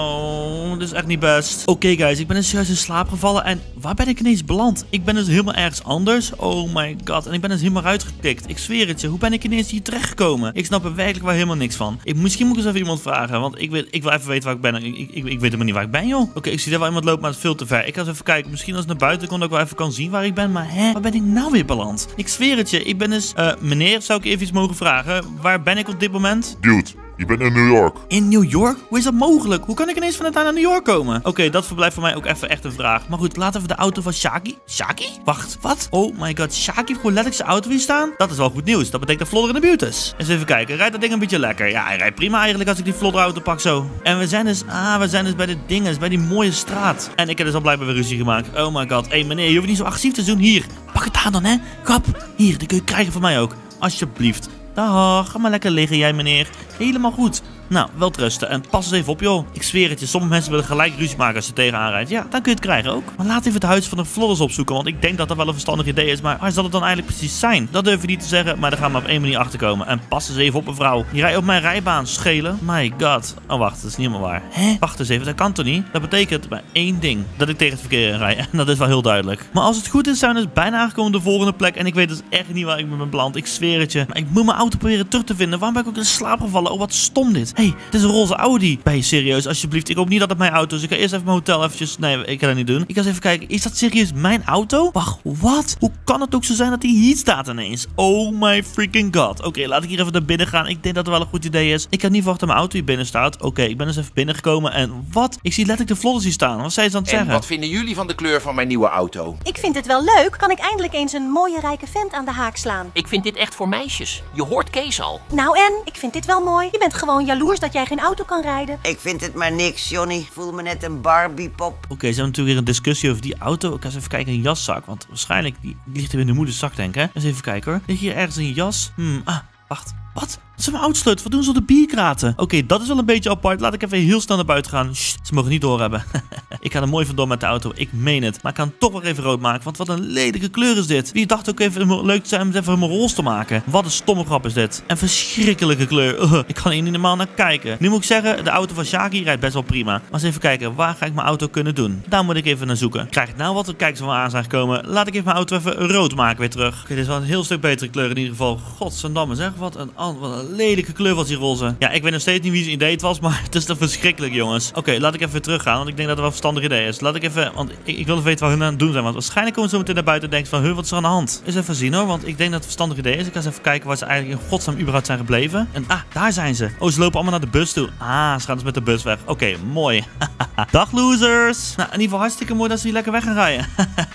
oh, dit is echt niet best. Oké, guys, ik ben dus juist in slaap gevallen. En waar ben ik ineens beland? Ik ben dus helemaal ergens anders. Oh my god. En ik ben dus helemaal uitgetikt. Ik zweer het je. Hoe ben ik ineens hier terechtgekomen? Ik snap er werkelijk wel helemaal niks van. Misschien moet ik eens even iemand vragen. Want ik wil even weten waar ik ben. Ik weet helemaal niet waar ik ben, joh. Oké, ik zie daar wel iemand lopen, maar het is veel te ver. Ik ga eens even kijken. Misschien als ik naar buiten kom, dat ik wel even kan zien waar ik ben. Maar hè, waar ben ik nou weer beland? Ik zweer het je. Ik ben dus... meneer, zou ik even iets mogen vragen? Waar ben ik op dit moment? Dude, je bent in New York. In New York? Hoe is dat mogelijk? Hoe kan ik ineens vanuit daar naar New York komen? Oké, dat verblijft voor mij ook even echt een vraag. Maar goed, laten we de auto van Shaki. Shaki? Wacht, wat? Oh my god, Shaki heeft gewoon letterlijk zijn auto hier staan? Dat is wel goed nieuws. Dat betekent dat Vlodder in de buurt is. Eens even kijken. Rijdt dat ding een beetje lekker? Ja, hij rijdt prima eigenlijk als ik die Vlodder auto pak zo. En we zijn dus bij de dinges, bij die mooie straat. En ik heb dus al blijkbaar weer ruzie gemaakt. Oh my god. Hé meneer, je hoeft niet zo agressief te doen. Hier, pak het aan dan, hè. Kap. Hier, die kun je krijgen van mij ook. Alsjeblieft. Dag, ga maar lekker liggen jij meneer. Helemaal goed. Nou, wel rusten en pas eens even op joh. Ik zweer het je, sommige mensen willen gelijk ruzie maken als ze tegenaan rijdt. Ja, dan kun je het krijgen ook. Maar laat even het huis van de Vlodders opzoeken, want ik denk dat dat wel een verstandig idee is. Maar waar zal het dan eigenlijk precies zijn? Dat durf je niet te zeggen, maar daar gaan we op één manier achter komen. En pas eens even op mevrouw. Je rijdt op mijn rijbaan, schelen. My god. Oh wacht, dat is niet helemaal waar. Hè? Wacht eens even, dat kan toch niet? Dat betekent maar één ding. Dat ik tegen het verkeer in rij. En dat is wel heel duidelijk. Maar als het goed is, zijn we dus bijna aangekomen op de volgende plek. En ik weet dus echt niet waar ik ben beland. Ik zweer het je. Maar ik moet mijn auto proberen terug te vinden. Waarom ben ik ook in slaap gevallen? Oh, wat stom dit. Hé, het is een roze Audi. Ben je serieus? Alsjeblieft. Ik hoop niet dat het mijn auto is. Ik ga eerst even mijn hotel eventjes... Nee, ik ga dat niet doen. Ik ga eens even kijken. Is dat serieus mijn auto? Wacht, wat? Hoe kan het ook zo zijn dat hij hier staat ineens? Oh my freaking god. Oké, laat ik hier even naar binnen gaan. Ik denk dat het wel een goed idee is. Ik ga niet verwachten dat mijn auto hier binnen staat. Oké, ik ben dus even binnengekomen. En wat? Ik zie letterlijk de Vlodders hier staan. Wat zijn ze aan het zeggen? En wat vinden jullie van de kleur van mijn nieuwe auto? Ik vind het wel leuk. Kan ik eindelijk eens een mooie rijke vent aan de haak slaan? Ik vind dit echt voor meisjes. Je hoort Kees al. Nou en? Ik vind dit wel mooi. Je bent gewoon jaloers dat jij geen auto kan rijden. Ik vind het maar niks, Johnny. Ik voel me net een Barbiepop. Oké, ze hebben natuurlijk weer een discussie over die auto. Ik ga eens even kijken in een jaszak. Want waarschijnlijk, die ligt er in de moeders zak, denk ik. Hè? Eens even kijken hoor. Ligt hier ergens een jas? Wacht. Wat? Dat zijn mijn auto's. Wat doen ze op de bierkraten? Oké, dat is wel een beetje apart. Laat ik even heel snel naar buiten gaan. Sst, ze mogen niet doorhebben. Ik ga er mooi vandoor met de auto. Ik meen het. Maar ik kan het toch wel even rood maken. Want wat een lelijke kleur is dit. Wie dacht ook even leuk te zijn om het even helemaal roze te maken. Wat een stomme grap is dit. En verschrikkelijke kleur. Ik kan hier niet normaal naar kijken. Nu moet ik zeggen, de auto van Shaki rijdt best wel prima. Maar eens even kijken, waar ga ik mijn auto kunnen doen? Daar moet ik even naar zoeken. Krijg ik nou wat? Kijk eens waar aan zijn gekomen. Laat ik even mijn auto even rood maken weer terug. Oké, dit is wel een heel stuk betere kleur in ieder geval. Godsandamme zeg. Wat een lelijke kleur was die roze. Ja, ik weet nog steeds niet wie zijn idee het was, maar het is toch verschrikkelijk, jongens. Oké, laat ik even teruggaan, want ik denk dat het wel een verstandig idee is. Laat ik even, want ik wil even weten wat hun aan het doen zijn. Want waarschijnlijk komen ze zo meteen naar buiten en denken van, wat is er aan de hand? Eens even zien hoor, want ik denk dat het een verstandig idee is. Ik ga eens even kijken waar ze eigenlijk in godsnaam überhaupt zijn gebleven. En daar zijn ze. Oh, ze lopen allemaal naar de bus toe. Ze gaan dus met de bus weg. Oké, mooi. Dag losers. Nou, in ieder geval hartstikke mooi dat ze hier lekker weg gaan rijden.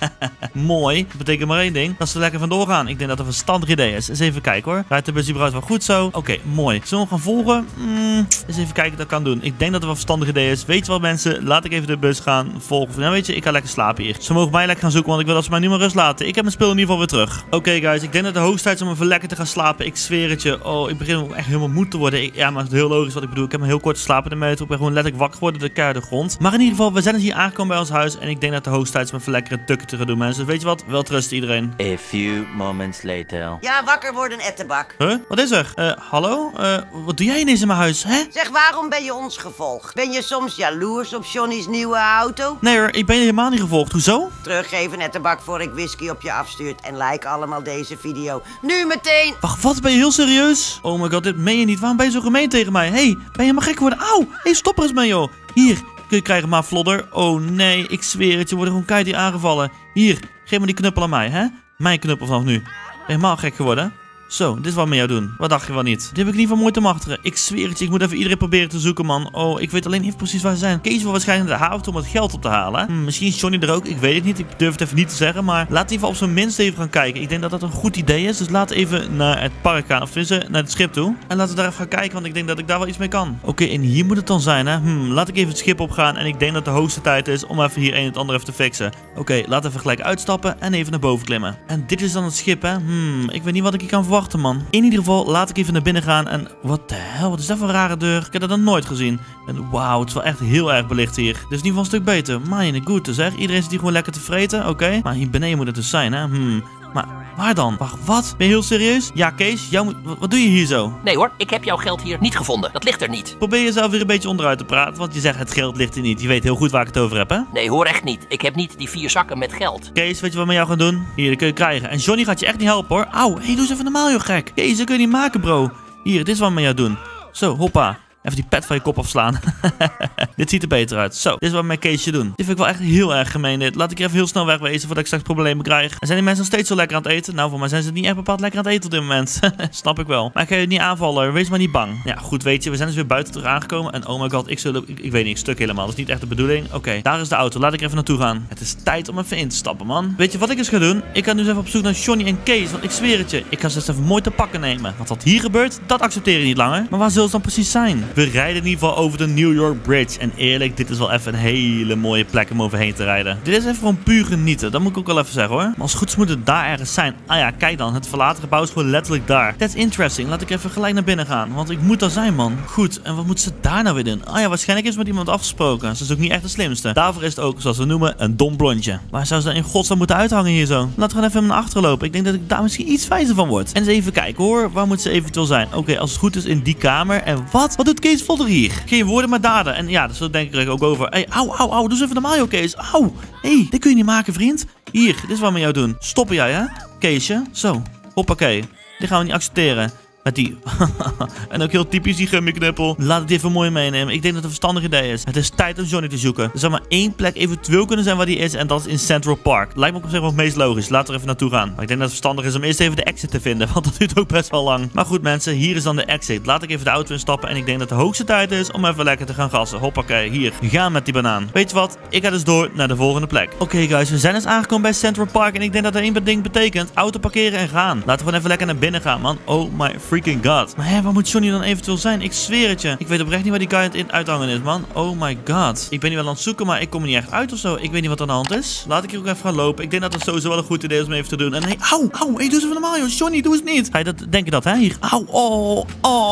Mooi. Dat betekent maar één ding, dat ze er lekker vandoor gaan. Ik denk dat het een verstandig idee is. Eens even kijken hoor. Rijdt de bus überhaupt wel goed zo? Oké, mooi. Zullen we gaan volgen? Eens even kijken wat ik dat kan doen. Ik denk dat het wel een verstandig idee is. Weet je wat mensen? Laat ik even de bus gaan volgen. Nou weet je, ik ga lekker slapen hier. Ze mogen mij lekker gaan zoeken, want ik wil dat ze mij nu maar rust laten. Ik heb mijn spul in ieder geval weer terug. Oké, guys, ik denk dat het de hoogste tijd is om even lekker te gaan slapen. Ik zweer het je. Oh, ik begin echt helemaal moe te worden. Ja, maar het is heel logisch wat ik bedoel. Ik heb een heel kort slapen ermee. Ik ben gewoon letterlijk wakker geworden de keiharde grond. Maar in ieder geval, we zijn dus hier aangekomen bij ons huis. En ik denk dat het de hoogste tijd is om even lekker een tukje te gaan doen, mensen. Dus weet je wat? Wel trusten iedereen. A few moments later. Ja, wakker worden, Ettebak. Huh? Wat is er? Hallo? Wat doe jij ineens in mijn huis, hè? Zeg, waarom ben je ons gevolgd? Ben je soms jaloers op Johnny's nieuwe auto? Nee hoor, ik ben je helemaal niet gevolgd. Hoezo? Teruggeven, Ettebak, voor ik whisky op je afstuurt. En like allemaal deze video. Nu meteen! Wacht, wat? Ben je heel serieus? Oh my god, dit meen je niet. Waarom ben je zo gemeen tegen mij? Hey, ben je helemaal gek geworden? Auw! Hey, stop er eens mee, joh. Hier, kun je krijgen maar Vlodder. Oh nee, ik zweer het. Je wordt gewoon keihard hier aangevallen. Hier, geef me die knuppel aan mij, hè? Mijn knuppel vanaf nu. Ben je helemaal gek geworden? Zo, dit is wat we met jou doen. Wat dacht je wel niet? Dit heb ik niet van mooi te machteren. Ik zweer het je, ik moet even iedereen proberen te zoeken, man. Oh, ik weet alleen niet precies waar ze zijn. Kees wil waarschijnlijk naar de haven om het geld op te halen. Misschien is Johnny er ook, ik weet het niet. Ik durf het even niet te zeggen, maar laat even op zijn minst even gaan kijken. Ik denk dat dat een goed idee is, dus laten we even naar het park gaan. Of tenminste, naar het schip toe. En laten we daar even gaan kijken, want ik denk dat ik daar wel iets mee kan. Oké, en hier moet het dan zijn, hè. Laat ik even het schip opgaan en ik denk dat de hoogste tijd is om even hier een en het ander even te fixen. Oké, laten we even gelijk uitstappen en even naar boven klimmen. En dit is dan het schip, hè. Ik weet niet wat ik hier kan verwachten. wachten, man. In ieder geval, laat ik even naar binnen gaan. En wat de hel, wat is dat voor een rare deur? Ik heb dat nog nooit gezien. En wauw, het is wel echt heel erg belicht hier. Dit is in ieder geval een stuk beter. Mijn goede zeg. Iedereen zit hier gewoon lekker te vreten, oké. Maar hier beneden moet het dus zijn, hè. Maar waar dan? Wacht, wat? Ben je heel serieus? Ja, Kees, wat doe je hier zo? Nee hoor, ik heb jouw geld hier niet gevonden. Dat ligt er niet. Probeer jezelf weer een beetje onderuit te praten, want je zegt het geld ligt er niet. Je weet heel goed waar ik het over heb, hè? Nee hoor, echt niet. Ik heb niet die 4 zakken met geld. Kees, weet je wat we met jou gaan doen? Hier, dat kun je krijgen. En Johnny gaat je echt niet helpen, hoor. Auw, doe eens even normaal, joh, gek. Kees, dat kun je niet maken, bro. Hier, dit is wat we met jou doen. Zo, hoppa. Even die pet van je kop afslaan. Dit ziet er beter uit. Zo, dit is wat we met Keesje doen. Dit vind ik wel echt heel erg gemeen dit. Laat ik even heel snel wegwezen voordat ik straks problemen krijg. En zijn die mensen nog steeds zo lekker aan het eten? Nou, voor mij zijn ze niet echt bepaald lekker aan het eten op dit moment. Snap ik wel. Maar ik ga je niet aanvallen. Wees maar niet bang. Ja, goed, weet je. We zijn dus weer buiten terug aangekomen. En oh my god, ik weet niet, ik stuk helemaal. Dat is niet echt de bedoeling. Oké, daar is de auto. Laat ik even naartoe gaan. Het is tijd om even in te stappen, man. Weet je wat ik eens ga doen? Ik ga nu eens even op zoek naar Johnny en Kees. Want ik zweer het je. Ik ga ze eens even mooi te pakken nemen. Want wat hier gebeurt, dat accepteer je niet langer. Maar waar zullen ze dan precies zijn? We rijden in ieder geval over de New York Bridge. En eerlijk, dit is wel even een hele mooie plek om overheen te rijden. Dit is even gewoon puur genieten. Dat moet ik ook wel even zeggen, hoor. Maar als het goed is moet het daar ergens zijn. Ah ja, kijk dan. Het verlaten gebouw is gewoon letterlijk daar. That's interesting. Laat ik even gelijk naar binnen gaan. Want ik moet daar zijn, man. Goed. En wat moeten ze daar nou weer doen? Ah ja, waarschijnlijk is met iemand afgesproken. Ze is ook niet echt de slimste. Daarvoor is het ook, zoals we noemen, een dom blondje. Waar zou ze dan in godsnaam moeten uithangen hier zo? Laten we gewoon even naar achteren lopen. Ik denk dat ik daar misschien iets wijzer van word. En eens even kijken, hoor. Waar moet ze eventueel zijn? Oké, als het goed is in die kamer. En wat? Wat doet Kees Vodder hier? Geen woorden, maar daden. En ja, dat denk ik er ook over. Hey, auw. Doe eens even normaal, joh, Kees. Auw. Hey, dit kun je niet maken, vriend. Hier, dit is wat we met jou doen. Stoppen jij, hè? Keesje. Zo. Hoppakee. Dit gaan we niet accepteren. Met die. En ook heel typisch die gummiknuppel. Laat het even mooi meenemen. Ik denk dat het een verstandig idee is. Het is tijd om Johnny te zoeken. Er zou maar één plek eventueel kunnen zijn waar die is. En dat is in Central Park. Lijkt me ook op zich wel het meest logisch. Laten we er even naartoe gaan. Maar ik denk dat het verstandig is om eerst even de exit te vinden. Want dat duurt ook best wel lang. Maar goed mensen, hier is dan de exit. Laat ik even de auto instappen. En ik denk dat de hoogste tijd is om even lekker te gaan gassen. Hoppakee, hier. Gaan met die banaan. Weet je wat? Ik ga dus door naar de volgende plek. Oké guys, we zijn dus aangekomen bij Central Park. En ik denk dat dat één ding betekent. Auto parkeren en gaan. Laten we gewoon even lekker naar binnen gaan, man. Oh my freaking god. Maar waar moet Johnny dan eventueel zijn? Ik zweer het je. Ik weet oprecht niet waar die guy aan het uithangen is, man. Oh my god. Ik ben nu wel aan het zoeken, maar ik kom er niet echt uit of zo. Ik weet niet wat er aan de hand is. Laat ik hier ook even gaan lopen. Ik denk dat het sowieso wel een goed idee is om even te doen. En hey, auw. Hey, doe eens even normaal, joh. Johnny, doe eens niet. Ga je denk je dat, hè? Hier. Auw.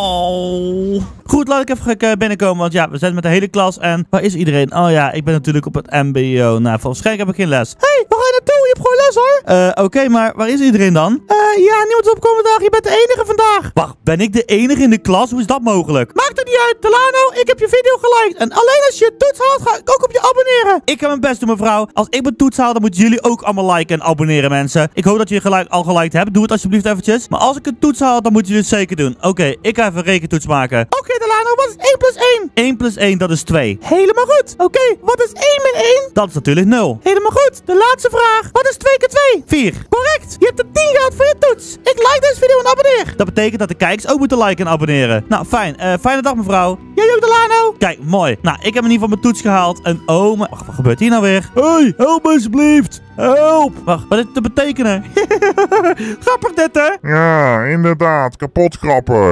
Oh. Goed, laat ik even binnenkomen, want ja, we zijn met de hele klas. En waar is iedereen? Oh ja, ik ben natuurlijk op het mbo. Nou, waarschijnlijk heb ik geen les. Hey, waar ga je naartoe? Je hebt gewoon les, hoor. Oké, maar waar is iedereen dan? Ja, niemand is opkomen vandaag. Je bent de enige vandaag. Wacht, ben ik de enige in de klas? Hoe is dat mogelijk? Maakt het niet uit, Delano. Ik heb je video geliked. En alleen als je toets haalt, ga ik ook op je abonneren. Ik ga mijn best doen, mevrouw. Als ik mijn toets haal, dan moeten jullie ook allemaal liken en abonneren, mensen. Ik hoop dat jullie al geliked hebben. Doe het alsjeblieft eventjes. Maar als ik een toets haal, dan moeten jullie het zeker doen. Oké, ik ga even een rekentoets maken. Oké, Delano, wat is 1 plus 1? 1 plus 1, dat is 2. Helemaal goed. Oké, wat is 1 min 1? Dat is natuurlijk 0. Helemaal goed. De laatste vraag. Wat is 2 keer 2? 4. Correct. Je hebt er 10 gehad voor je toets. Ik like deze video en abonneer. Dat betekent dat de kijkers ook moeten liken en abonneren. Nou, fijn. Fijne dag, mevrouw. Jij ook, Delano? Kijk, mooi. Nou, ik heb in ieder geval mijn toets gehaald. En oh mijn... Wacht, wat gebeurt hier nou weer? Hey, help me alsjeblieft. Help. Wacht, wat is dit te betekenen? Grappig dit, hè? Ja, inderdaad. Kapot grapper.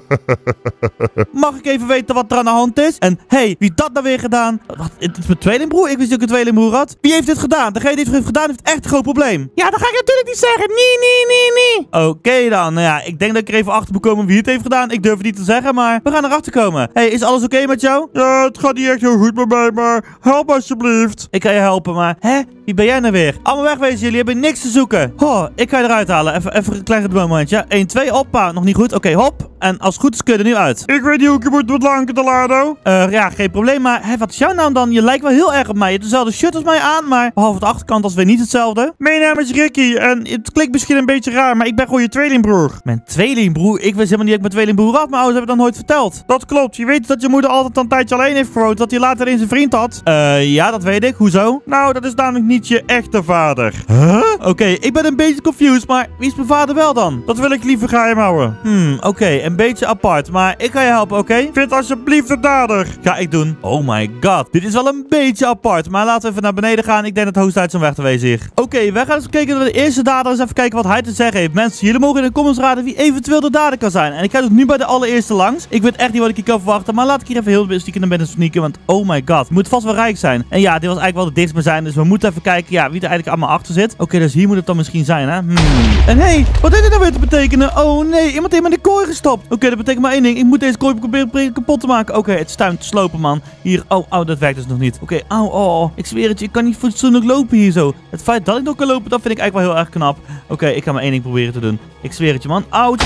Mag ik even weten wat er aan de hand is? En hey, wie dat nou weer gedaan? Wat, het is mijn tweelingbroer? Ik wist dat ik een tweelingbroer had. Wie heeft dit gedaan? Degene die het heeft gedaan heeft echt een groot probleem. Ja, dat ga ik natuurlijk niet zeggen. Nee. Oké dan. Nou ja, ik denk dat ik er even achter moet komen wie het heeft gedaan. Ik durf het niet te zeggen, maar we gaan erachter komen. Hey, is alles oké met jou? Ja, het gaat niet echt heel goed met mij, maar help alsjeblieft. Ik ga je helpen, maar hè? Wie ben jij nou weer? Allemaal wegwezen, jullie hebben niks te zoeken. Oh, ik ga je eruit halen. Even een klein momentje. 1, 2, hoppa. Nog niet goed. Oké, hop. En als het goed is, kun je er nu uit. Ik weet niet hoe ik je moet bedanken, Delano. Ja, geen probleem. Maar hé, wat is jouw naam dan? Je lijkt wel heel erg op mij. Je hebt dezelfde shirt als mij aan, maar behalve de achterkant als weer niet hetzelfde. Mijn naam is Ricky en het klinkt misschien een beetje raar, maar ik ben gewoon je tweelingbroer. Mijn tweelingbroer? Ik wist helemaal niet dat ik mijn tweelingbroer had. Mijn ouders hebben dat nooit verteld. Dat klopt. Je weet dat je moeder altijd een tijdje alleen heeft gewoond, dat hij later eens een vriend had. Ja, dat weet ik. Hoezo? Nou, dat is namelijk niet je echte vader. Huh? Oké, ik ben een beetje confused, maar wie is mijn vader wel dan? Dat wil ik liever geheim houden. Oké. En een beetje apart. Maar ik ga je helpen, oké? Vind alsjeblieft de dader. Ga ik doen. Oh my god. Dit is wel een beetje apart. Maar laten we even naar beneden gaan. Ik denk dat het hoogst uit om weg te wezen hier. Oké, wij gaan eens kijken naar de eerste dader. Eens even kijken wat hij te zeggen heeft. Mensen, jullie mogen in de comments raden wie eventueel de dader kan zijn. En ik ga dus nu bij de allereerste langs. Ik weet echt niet wat ik hier kan verwachten. Maar laat ik hier even heel stiekem naar binnen sneaken. Want oh my god. Het moet vast wel rijk zijn. En ja, dit was eigenlijk wel de dichtstbijzijn. Dus we moeten even kijken ja, wie er eigenlijk allemaal achter zit. Oké, dus hier moet het dan misschien zijn, hè? En hé, wat heeft dit nou weer te betekenen? Oh nee, iemand heeft me in de kooi gestopt. Oké, dat betekent maar één ding. Ik moet deze kooi proberen kapot te maken. Oké, het is time te slopen, man. Hier, oh, dat werkt dus nog niet. Oké, oh, ik zweer het je, ik kan niet fatsoenlijk lopen hier zo. Het feit dat ik nog kan lopen, dat vind ik eigenlijk wel heel erg knap. Oké, ik ga maar één ding proberen te doen. Ik zweer het je, man. Oud.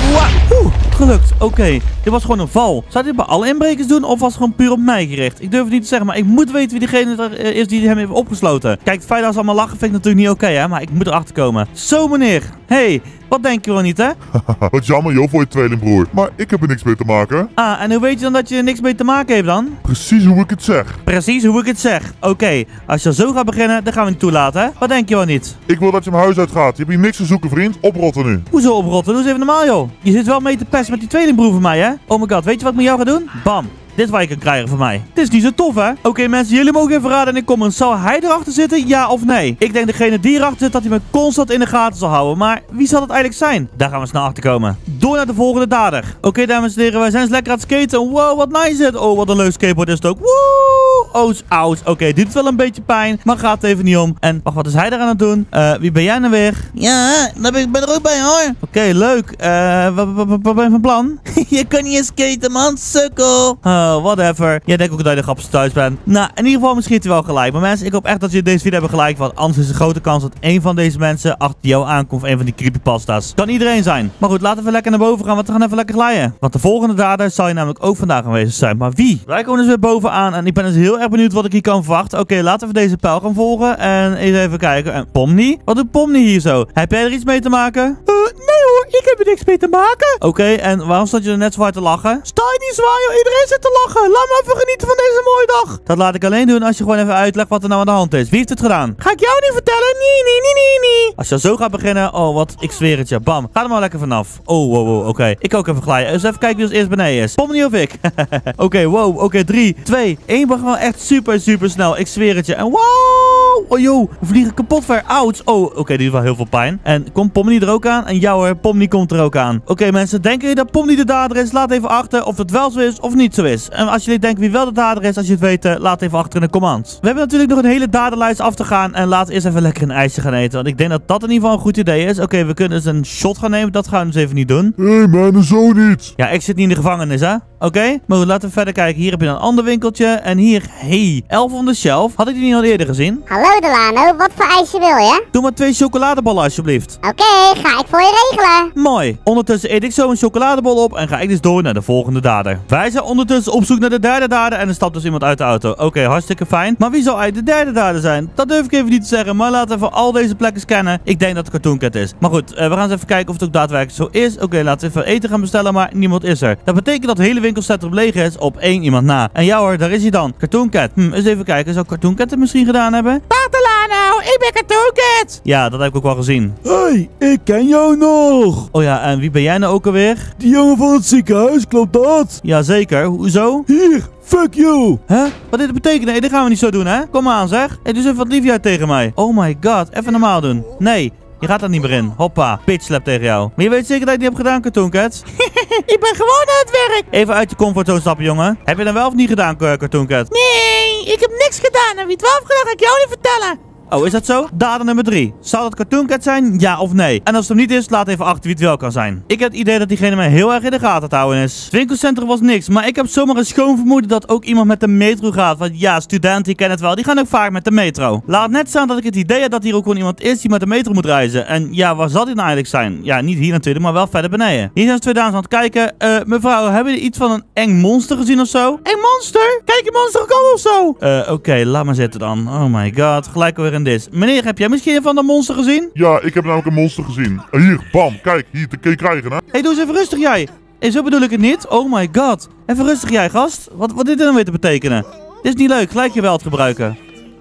Gelukt. Oké, dit was gewoon een val. Zou dit bij alle inbrekers doen of was het gewoon puur op mij gericht? Ik durf het niet te zeggen, maar ik moet weten wie degene is die hem heeft opgesloten. Kijk, het feit dat ze allemaal lachen vind ik natuurlijk niet oké, hè. Maar ik moet erachter komen. Zo, meneer. Hey, wat denk je wel niet, hè? Wat jammer, joh, voor je tweelingbroer. Maar ik heb er niks mee te maken. Ah, en hoe weet je dan dat je er niks mee te maken heeft dan? Precies hoe ik het zeg. Precies hoe ik het zeg. Oké, als je zo gaat beginnen, dan gaan we niet toelaten, hè? Wat denk je wel niet? Ik wil dat je mijn huis uitgaat. Je hebt hier niks te zoeken, vriend. Oprotten nu. Hoezo oprotten? Doe eens even normaal, joh. Je zit wel mee te pesten met die tweelingbroer van mij, hè? Oh my god, weet je wat ik met jou ga doen? Bam. Dit is wat je kan krijgen van mij. Het is niet zo tof, hè? Oké, mensen, jullie mogen even raden in de comments. Zal hij erachter zitten, ja of nee? Ik denk degene die erachter zit, dat hij me constant in de gaten zal houden. Maar wie zal het eigenlijk zijn? Daar gaan we snel achter komen. Door naar de volgende dader. Oké, dames en heren, wij zijn eens lekker aan het skaten. Wow, wat nice het. Oh, wat een leuk skateboard is het ook. Woe! Oh, oud. Oké, dit is wel een beetje pijn, maar gaat even niet om. En wacht, wat is hij daar aan het doen? Wie ben jij nou weer? Ja, ik ben er ook bij, hoor. Oké, leuk. Wat ben je van plan? Je kan niet eens skaten, man. Sukkel. Oh, whatever. Jij denkt ook dat je de grappigste thuis bent. Nou, in ieder geval misschien heeft hij wel gelijk. Maar mensen, ik hoop echt dat jullie deze video hebben gelijk. Want anders is er een grote kans dat een van deze mensen achter jou aankomt. Of een van die creepypasta's. Kan iedereen zijn. Maar goed, laten we lekker naar boven gaan. Want we gaan even lekker glijden. Want de volgende dader zal je namelijk ook vandaag aanwezig zijn. Maar wie? Wij komen dus weer bovenaan. En ik ben dus heel erg benieuwd wat ik hier kan verwachten. Oké, laten we deze pijl gaan volgen. En even kijken. En Pomni? Wat doet Pomni hier zo? Heb jij er iets mee te maken? Nee hoor, ik heb er niks mee te maken. Oké, en waarom stond je er net zo hard te lachen? Sta je niet zwaar, joh. Iedereen zit te lachen. Laat me even genieten van deze mooie dag. Dat laat ik alleen doen als je gewoon even uitlegt wat er nou aan de hand is. Wie heeft het gedaan? Ga ik jou niet vertellen? Nee. Als je zo gaat beginnen, oh wat, ik zweer het je. Bam, ga er maar lekker vanaf. Oh, wow, oké. Ik ga ook even glijden. Dus even kijken wie als eerst beneden is. Pomni of ik? Oké, wow, oké, 3, 2, 1. We gaan echt super snel. Ik zweer het je. En wow, oh joh, we vliegen kapot ver. Ouch. Oh, oké, die doet wel heel veel pijn. En komt Pomni er ook aan? En jou hoor, Pomni komt er ook aan. Oké, mensen, denken jullie dat Pomni de dader is? Laat even achter of het wel zo is of niet zo is. En als jullie denken wie wel de dader is, als je het weet, laat even achter in de comments. We hebben natuurlijk nog een hele daderlijst af te gaan. En laten we eerst even lekker een ijsje gaan eten. Want ik denk dat dat in ieder geval een goed idee is. Oké, we kunnen dus een shot gaan nemen. Dat gaan we dus even niet doen. Hé, man, zo niet. Ja, ik zit niet in de gevangenis, hè? Oké, maar goed, laten we verder kijken. Hier heb je een ander winkeltje. En hier, hey, Elf on the Shelf. Had ik die niet al eerder gezien? Hallo Delano, wat voor ijsje wil je? Doe maar 2 chocoladebollen alsjeblieft. Oké, ga ik voor je regelen. Mooi. Ondertussen eet ik zo een chocoladebol op en ga ik dus door naar de volgende dader. Wij zijn ondertussen op zoek naar de derde dader en er stapt dus iemand uit de auto. Oké, hartstikke fijn. Maar wie zal eigenlijk de derde dader zijn? Dat durf ik even niet te zeggen, maar laten we even al deze plekken scannen. Ik denk dat het Cartoon Cat is. Maar goed, we gaan eens even kijken of het ook daadwerkelijk zo is. Oké, laten we even eten gaan bestellen, maar niemand is er. Dat betekent dat de hele winkelcentrum leeg is op 1 iemand na. En ja hoor, daar is hij dan. Cartoon Cat. Eens even kijken. Zou Cartoon Cat het misschien gedaan hebben? Dag Delano, ik ben Cartoon Cat. Ja, dat heb ik ook wel gezien. Hey, ik ken jou nog. Oh ja, en wie ben jij nou ook alweer? Die jongen van het ziekenhuis, klopt dat? Jazeker, hoezo? Hier, fuck you. Huh? Wat dit betekent? Nee, dit gaan we niet zo doen, hè? Kom maar aan, zeg. Hey, doe eens even wat liefje uit tegen mij. Oh my god, even normaal doen. Nee. Je gaat er niet meer in. Hoppa. Bitch slap tegen jou. Maar je weet zeker dat je het niet hebt gedaan, Cartoon Cat? Ik ben gewoon aan het werk. Even uit je comfortzone stappen, jongen. Heb je dat wel of niet gedaan, Cartoon Cat? Nee, ik heb niks gedaan. Heb je het wel gedaan, ga ik jou niet vertellen. Oh, is dat zo? Dader nummer 3. Zou dat Cartoon Cat zijn? Ja of nee? En als het hem niet is, laat even achter wie het wel kan zijn. Ik heb het idee dat diegene mij heel erg in de gaten te houden is. Het winkelcentrum was niks, maar ik heb zomaar een schoon vermoeden dat ook iemand met de metro gaat. Want ja, studenten, die kennen het wel, die gaan ook vaak met de metro. Laat net staan dat ik het idee heb dat hier ook gewoon iemand is die met de metro moet reizen. En ja, waar zal die nou eigenlijk zijn? Ja, niet hier natuurlijk, maar wel verder beneden. Hier zijn 2 dames aan het kijken. Mevrouw, hebben jullie iets van een eng monster gezien of zo? Eng monster? Kijk, een monster komen of zo? Oké, laat maar zitten dan. Oh my god, gelijk weer in dit. Meneer, heb jij misschien van dat monster gezien? Ja, ik heb namelijk een monster gezien. Hier, bam, kijk, hier, kun je krijgen, hè? Hey, doe eens even rustig, jij. Hey, zo bedoel ik het niet. Oh my god. Even rustig, jij, gast. Wat dit dan weer te betekenen? Dit is niet leuk, gelijk je geweld gebruiken.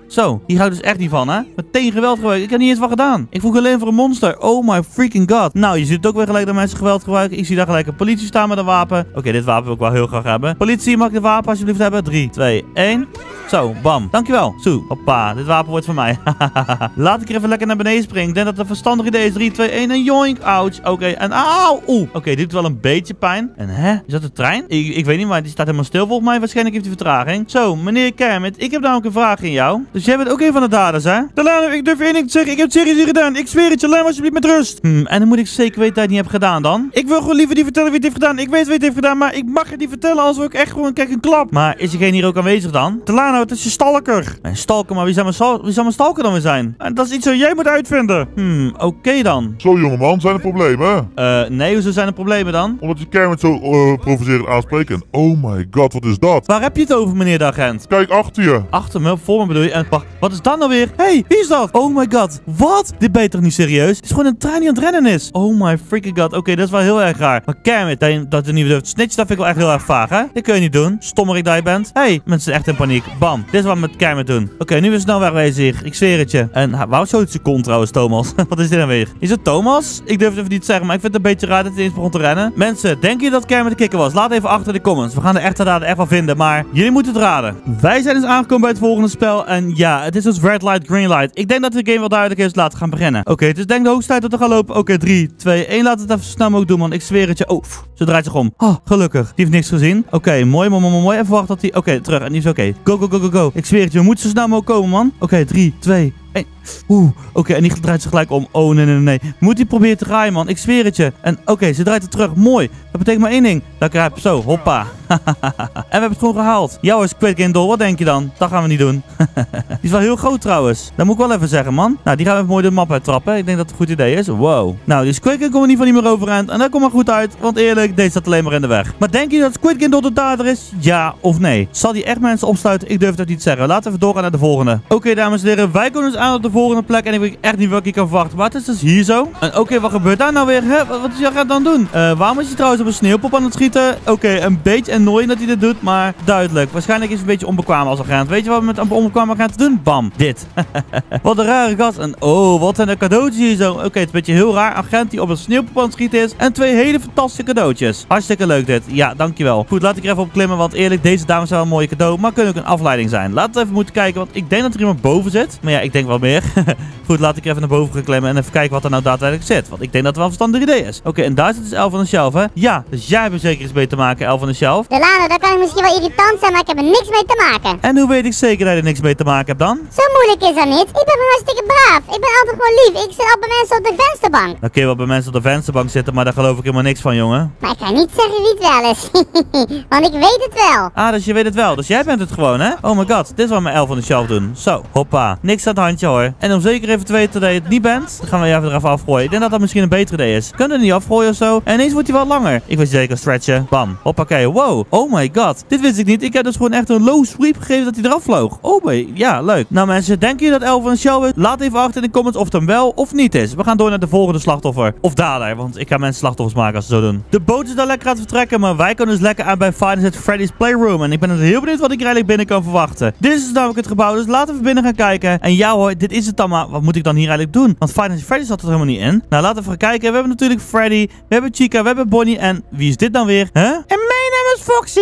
Zo, hier houdt dus echt niet van, hè? Meteen geweld gebruiken. Ik heb niet eens wat gedaan. Ik vroeg alleen voor een monster. Oh my freaking god. Nou, je ziet het ook weer gelijk dat mensen geweld gebruiken. Ik zie daar gelijk een politie staan met een wapen. Oké, dit wapen wil ik wel heel graag hebben. Politie, mag ik het wapen alsjeblieft hebben? 3, 2, 1. Zo, bam. Dankjewel. Zo, hoppa. Dit wapen wordt van mij. Laat ik er even lekker naar beneden springen. Ik denk dat het een verstandig idee is. 3, 2, 1 en joink. Ouch. Oké, en auw. Oeh. Oké, dit doet wel een beetje pijn. En hè? Is dat de trein? Ik weet niet, maar die staat helemaal stil volgens mij. Waarschijnlijk heeft hij vertraging. Zo, meneer Kermit. Ik heb namelijk een vraag in jou. Dus jij bent ook een van de daders, hè? Delano, ik durf één ding te zeggen. Ik heb het serieus niet gedaan. Ik zweer het je. Laat me alsjeblieft met rust. En dan moet ik zeker weten dat je het niet hebt gedaan dan. Ik wil gewoon liever niet vertellen wie het heeft gedaan. Ik weet wie het heeft gedaan, maar ik mag het niet vertellen als ik echt gewoon krijg een klap. Maar is diegene hier ook aanwezig dan? Delano, het is je stalker. Mijn stalker, maar wie zou mijn stalker dan weer zijn? Dat is iets wat jij moet uitvinden. Oké dan. Zo jongeman, zijn er problemen? Nee, hoezo zijn er problemen dan? Omdat je Kermit zo provocerend aanspreekt. En oh my god, wat is dat? Waar heb je het over, meneer de agent? Kijk achter je. Achter me, voor me bedoel je? En wacht, wat is dat nou weer? Hey, wie is dat? Oh my god, wat? Dit ben je toch niet serieus? Het is gewoon een trein die aan het rennen is. Oh my freaking god. Oké, dat is wel heel erg raar. Maar Kermit, dat je niet durft snitchen, dat vind ik wel echt heel erg vaag, hè? Dit kun je niet doen. Stommerik dat je bent. Hey, mensen zijn echt in paniek. Bam. Dit is wat we met Kermit doen. Oké, nu weer snel wegwezen hier. Ik zweer het je. En waarom zo het zijn kont trouwens, Thomas? Wat is dit dan weer? Is het Thomas? Ik durf het even niet te zeggen, maar ik vind het een beetje raar dat hij eens begon te rennen. Mensen, denken jullie dat Kermit de kikker was? Laat even achter in de comments. We gaan de echte dader echt wel vinden, maar jullie moeten het raden. Wij zijn dus aangekomen bij het volgende spel. En ja, het is dus Red Light, Green Light. Ik denk dat de game wel duidelijk is. Laten we gaan beginnen. Oké, het is denk ik de hoogste tijd dat we gaan lopen. Oké, 3, 2, 1. Laten we het even zo snel mogelijk doen, man. Ik zweer het je. Oh, ze draait zich om. Oh, gelukkig. Die heeft niks gezien. Oké, mooi. Even wachten tot hij... Oké, terug. En die is oké. Go, go, go, go, go. Ik zweer het je. We moeten zo snel mogelijk komen, man. Oké, 3, 2, 1. Oké, en die draait zich gelijk om. Oh, nee. Moet die proberen te draaien, man. Ik zweer het je. En oké, ze draait er terug. Mooi. Dat betekent maar één ding. Dat ik er heb. Zo, hoppa. En we hebben het gewoon gehaald. Jouw is Squid Game Doll. Wat denk je dan? Dat gaan we niet doen. Die is wel heel groot trouwens. Dat moet ik wel even zeggen, man. Nou, die gaan we even mooi de map uittrappen. Ik denk dat het een goed idee is. Wow. Nou, die Squid Game komt in ieder geval niet meer overeind. En dat komt maar goed uit. Want eerlijk, deze staat alleen maar in de weg. Maar denk je dat Squid Game Doll de dader is? Ja of nee? Zal die echt mensen opsluiten? Ik durf dat niet te zeggen. Laten we even doorgaan naar de volgende. Oké, dames en heren. Wij komen dus aan op de volgende plek. En ik weet echt niet wat ik kan verwachten. Maar het is dus hier zo. En oké, wat gebeurt daar nou weer? Hè? Wat is jij gaat dan doen? Waarom is hij trouwens op een sneeuwpop aan het schieten? Oké, een beetje annoying dat hij dit doet. Maar duidelijk. Waarschijnlijk is het een beetje onbekwaam als agent. Weet je wat we met onbekwaam agenten doen? Bam. Dit. Wat een rare gast. En oh, wat zijn de cadeautjes hier zo. Oké, het is een beetje heel raar. Agent die op een sneeuwpop aan het schieten is. En 2 hele fantastische cadeautjes. Hartstikke leuk dit. Ja, dankjewel. Goed, laat ik er even op klimmen. Want eerlijk, deze dames zijn wel een mooie cadeau. Maar kunnen ook een afleiding zijn. Laten we even moeten kijken. Want ik denk dat er iemand boven zit. Maar ja, ik denk wel meer. Goed, laat ik even naar boven gaan klimmen. En even kijken wat er nou daadwerkelijk zit. Want ik denk dat het wel een verstandig idee is. Oké, en daar zit dus Elf van de Shelf, hè? Ja, dus jij hebt er zeker iets mee te maken, Elf van de Shelf. Delano, dat kan ik misschien wel irritant zijn, maar ik heb er niks mee te maken. En hoe weet ik zeker dat je er niks mee te maken hebt dan? Zo moeilijk is dat niet. Ik ben gewoon hartstikke braaf. Ik ben altijd gewoon lief. Ik zit al bij mensen op de vensterbank. Dan kun je wel bij mensen op de vensterbank zitten, maar daar geloof ik helemaal niks van, jongen. Maar ik ga niet zeggen wie het wel is. Want ik weet het wel. Ah, dus je weet het wel. Dus jij bent het gewoon, hè? Oh my god, dit is wat mijn Elf van de Shelf doen. Zo, hoppa. Niks aan het handje, hoor. En om zeker even te weten dat je het niet bent, dan gaan we je even eraf afgooien. Ik denk dat dat misschien een beter idee is. Kunnen we niet afgooien of zo? En ineens wordt hij wel langer. Ik weet zeker stretchen. Bam. Hoppakee. Wow. Oh my god. Dit wist ik niet. Ik heb dus gewoon echt een low sweep gegeven dat hij eraf vloog. Oh my. Ja, leuk. Nou mensen, denken jullie dat Elf van de Shelf is? Laat even achter in de comments of het hem wel of niet is. We gaan door naar de volgende slachtoffer. Of dader, want ik ga mensen slachtoffers maken als ze zo doen. De boot is daar lekker aan het vertrekken, maar wij kunnen dus lekker aan bij Five Nights at Freddy's Playroom. En ik ben heel benieuwd wat ik er eigenlijk binnen kan verwachten. Dit is dus namelijk het gebouw, dus laten we binnen gaan kijken. En ja hoor, dit is het dan maar. Wat moet ik dan hier eigenlijk doen? Want Five Nights at Freddy zat er helemaal niet in. Nou, laten we gaan kijken. We hebben natuurlijk Freddy, we hebben Chica, we hebben Bonnie en wie is dit dan weer? Huh? En mijn naam is Foxy.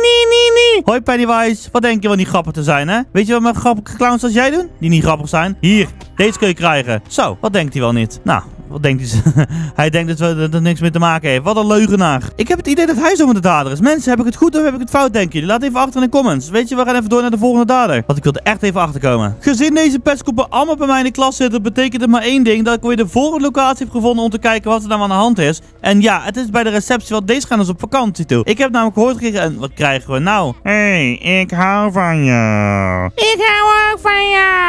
Nee. Hoi Pennywise. Wat denk je wel niet grappig te zijn, hè? Weet je wat mijn grappige clowns als jij doen? Die niet grappig zijn? Hier, deze kun je krijgen. Zo, wat denkt hij wel niet? Nou, wat denkt hij? Hij denkt dat er niks mee te maken heeft. Wat een leugenaar. Ik heb het idee dat hij zo met de dader is. Mensen, heb ik het goed of heb ik het fout, denken jullie? Laat even achter in de comments. Weet je, we gaan even door naar de volgende dader. Want ik wil er echt even achter komen. Gezien deze pestkoppen allemaal bij mij in de klas zitten, betekent het maar één ding. Dat ik weer de volgende locatie heb gevonden om te kijken wat er nou aan de hand is. En ja, het is bij de receptie, want deze gaan dus op vakantie toe. Ik heb namelijk gehoord gekregen. En wat krijgen we nou? Hey, ik hou van jou. Ik hou ook van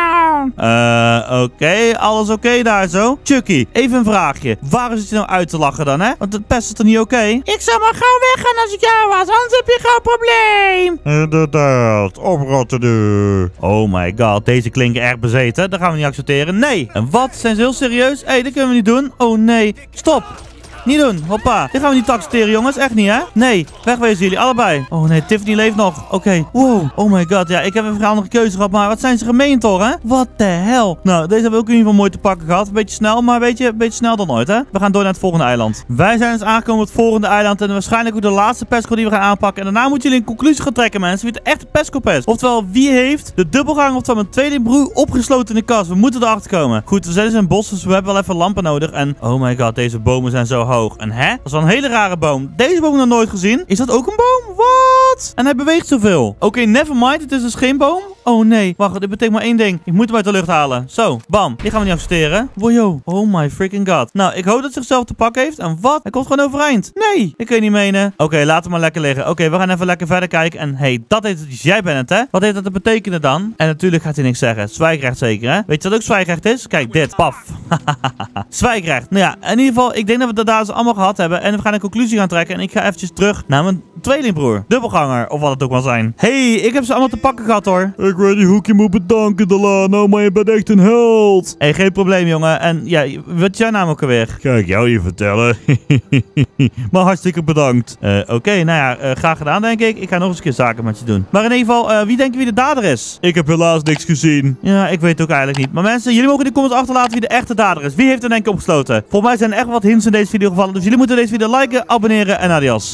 jou. Oké. Alles oké daar zo? Chucky, even een vraagje. Waar zit je nou uit te lachen dan, hè? Want het pest is toch niet oké? Ik zou maar gauw weggaan als ik jou was, anders heb je geen probleem. Inderdaad, oprotten nu. Oh my god, deze klinken erg bezeten. Dat gaan we niet accepteren. Nee. En wat? Zijn ze heel serieus? Hé, dat kunnen we niet doen. Oh nee. Stop. Niet doen. Hoppa. Dit gaan we niet taxeren, jongens. Echt niet, hè? Nee. Wegwezen jullie, allebei. Oh nee, Tiffany leeft nog. Oké. Wow. Oh my god. Ja, ik heb een andere keuze gehad, maar wat zijn ze gemeen toch, hè? What the hell? Nou, deze hebben we ook in ieder geval mooi te pakken gehad. Een beetje snel, maar een beetje snel dan ooit, hè? We gaan door naar het volgende eiland. Wij zijn dus aangekomen op het volgende eiland en waarschijnlijk ook de laatste pesco die we gaan aanpakken. En daarna moeten jullie een conclusie gaan trekken, mensen. Wie het echt een pesco-pest. Oftewel, wie heeft de dubbelganger, oftewel mijn tweelingbroer, opgesloten in de kast. We moeten erachter komen. Goed, we zijn dus in een bos, dus we hebben wel even lampen nodig. En, oh my god, deze bomen zijn zo hoog. En hè? Dat is wel een hele rare boom. Deze boom nog nooit gezien. Is dat ook een boom? Wat? En hij beweegt zoveel. Oké, nevermind. Het is dus geen boom. Oh nee. Wacht, dit betekent maar één ding. Ik moet hem uit de lucht halen. Zo, bam. Die gaan we niet afsteren. Wojo. Oh my freaking god. Nou, ik hoop dat hij zichzelf te pakken heeft. En wat? Hij komt gewoon overeind. Nee, ik kan je niet menen. Oké, laat hem maar lekker liggen. Oké, we gaan even lekker verder kijken. En hey, dat heeft het. Dus jij bent het, hè? Wat heeft dat te betekenen dan? En natuurlijk gaat hij niks zeggen. Zwijgrecht zeker, hè? Weet je wat ook zwijgrecht is? Kijk, dit. Paf. Zwijgrecht. Nou ja, in ieder geval, ik denk dat we dat daar dus allemaal gehad hebben. En we gaan een conclusie gaan trekken. En ik ga eventjes terug naar mijn tweelingbroer. Dubbelganger, of wat het ook wel zijn. Hey, ik heb ze allemaal te pakken gehad, hoor. Ik weet niet hoe ik je moet bedanken, Delano, maar je bent echt een held. Hey, geen probleem, jongen. En ja, wat is jouw naam ook alweer? Ga ik jou je vertellen. Maar hartstikke bedankt. Oké, nou ja, graag gedaan, denk ik. Ik ga nog eens een keer zaken met je doen. Maar in ieder geval, wie denken wie de dader is? Ik heb helaas niks gezien. Ja, ik weet het ook eigenlijk niet. Maar mensen, jullie mogen in de comments achterlaten wie de echte dader is. Wie heeft er denk ik opgesloten? Volgens mij zijn er echt wat hints in deze video gevallen. Dus jullie moeten deze video liken, abonneren en adios.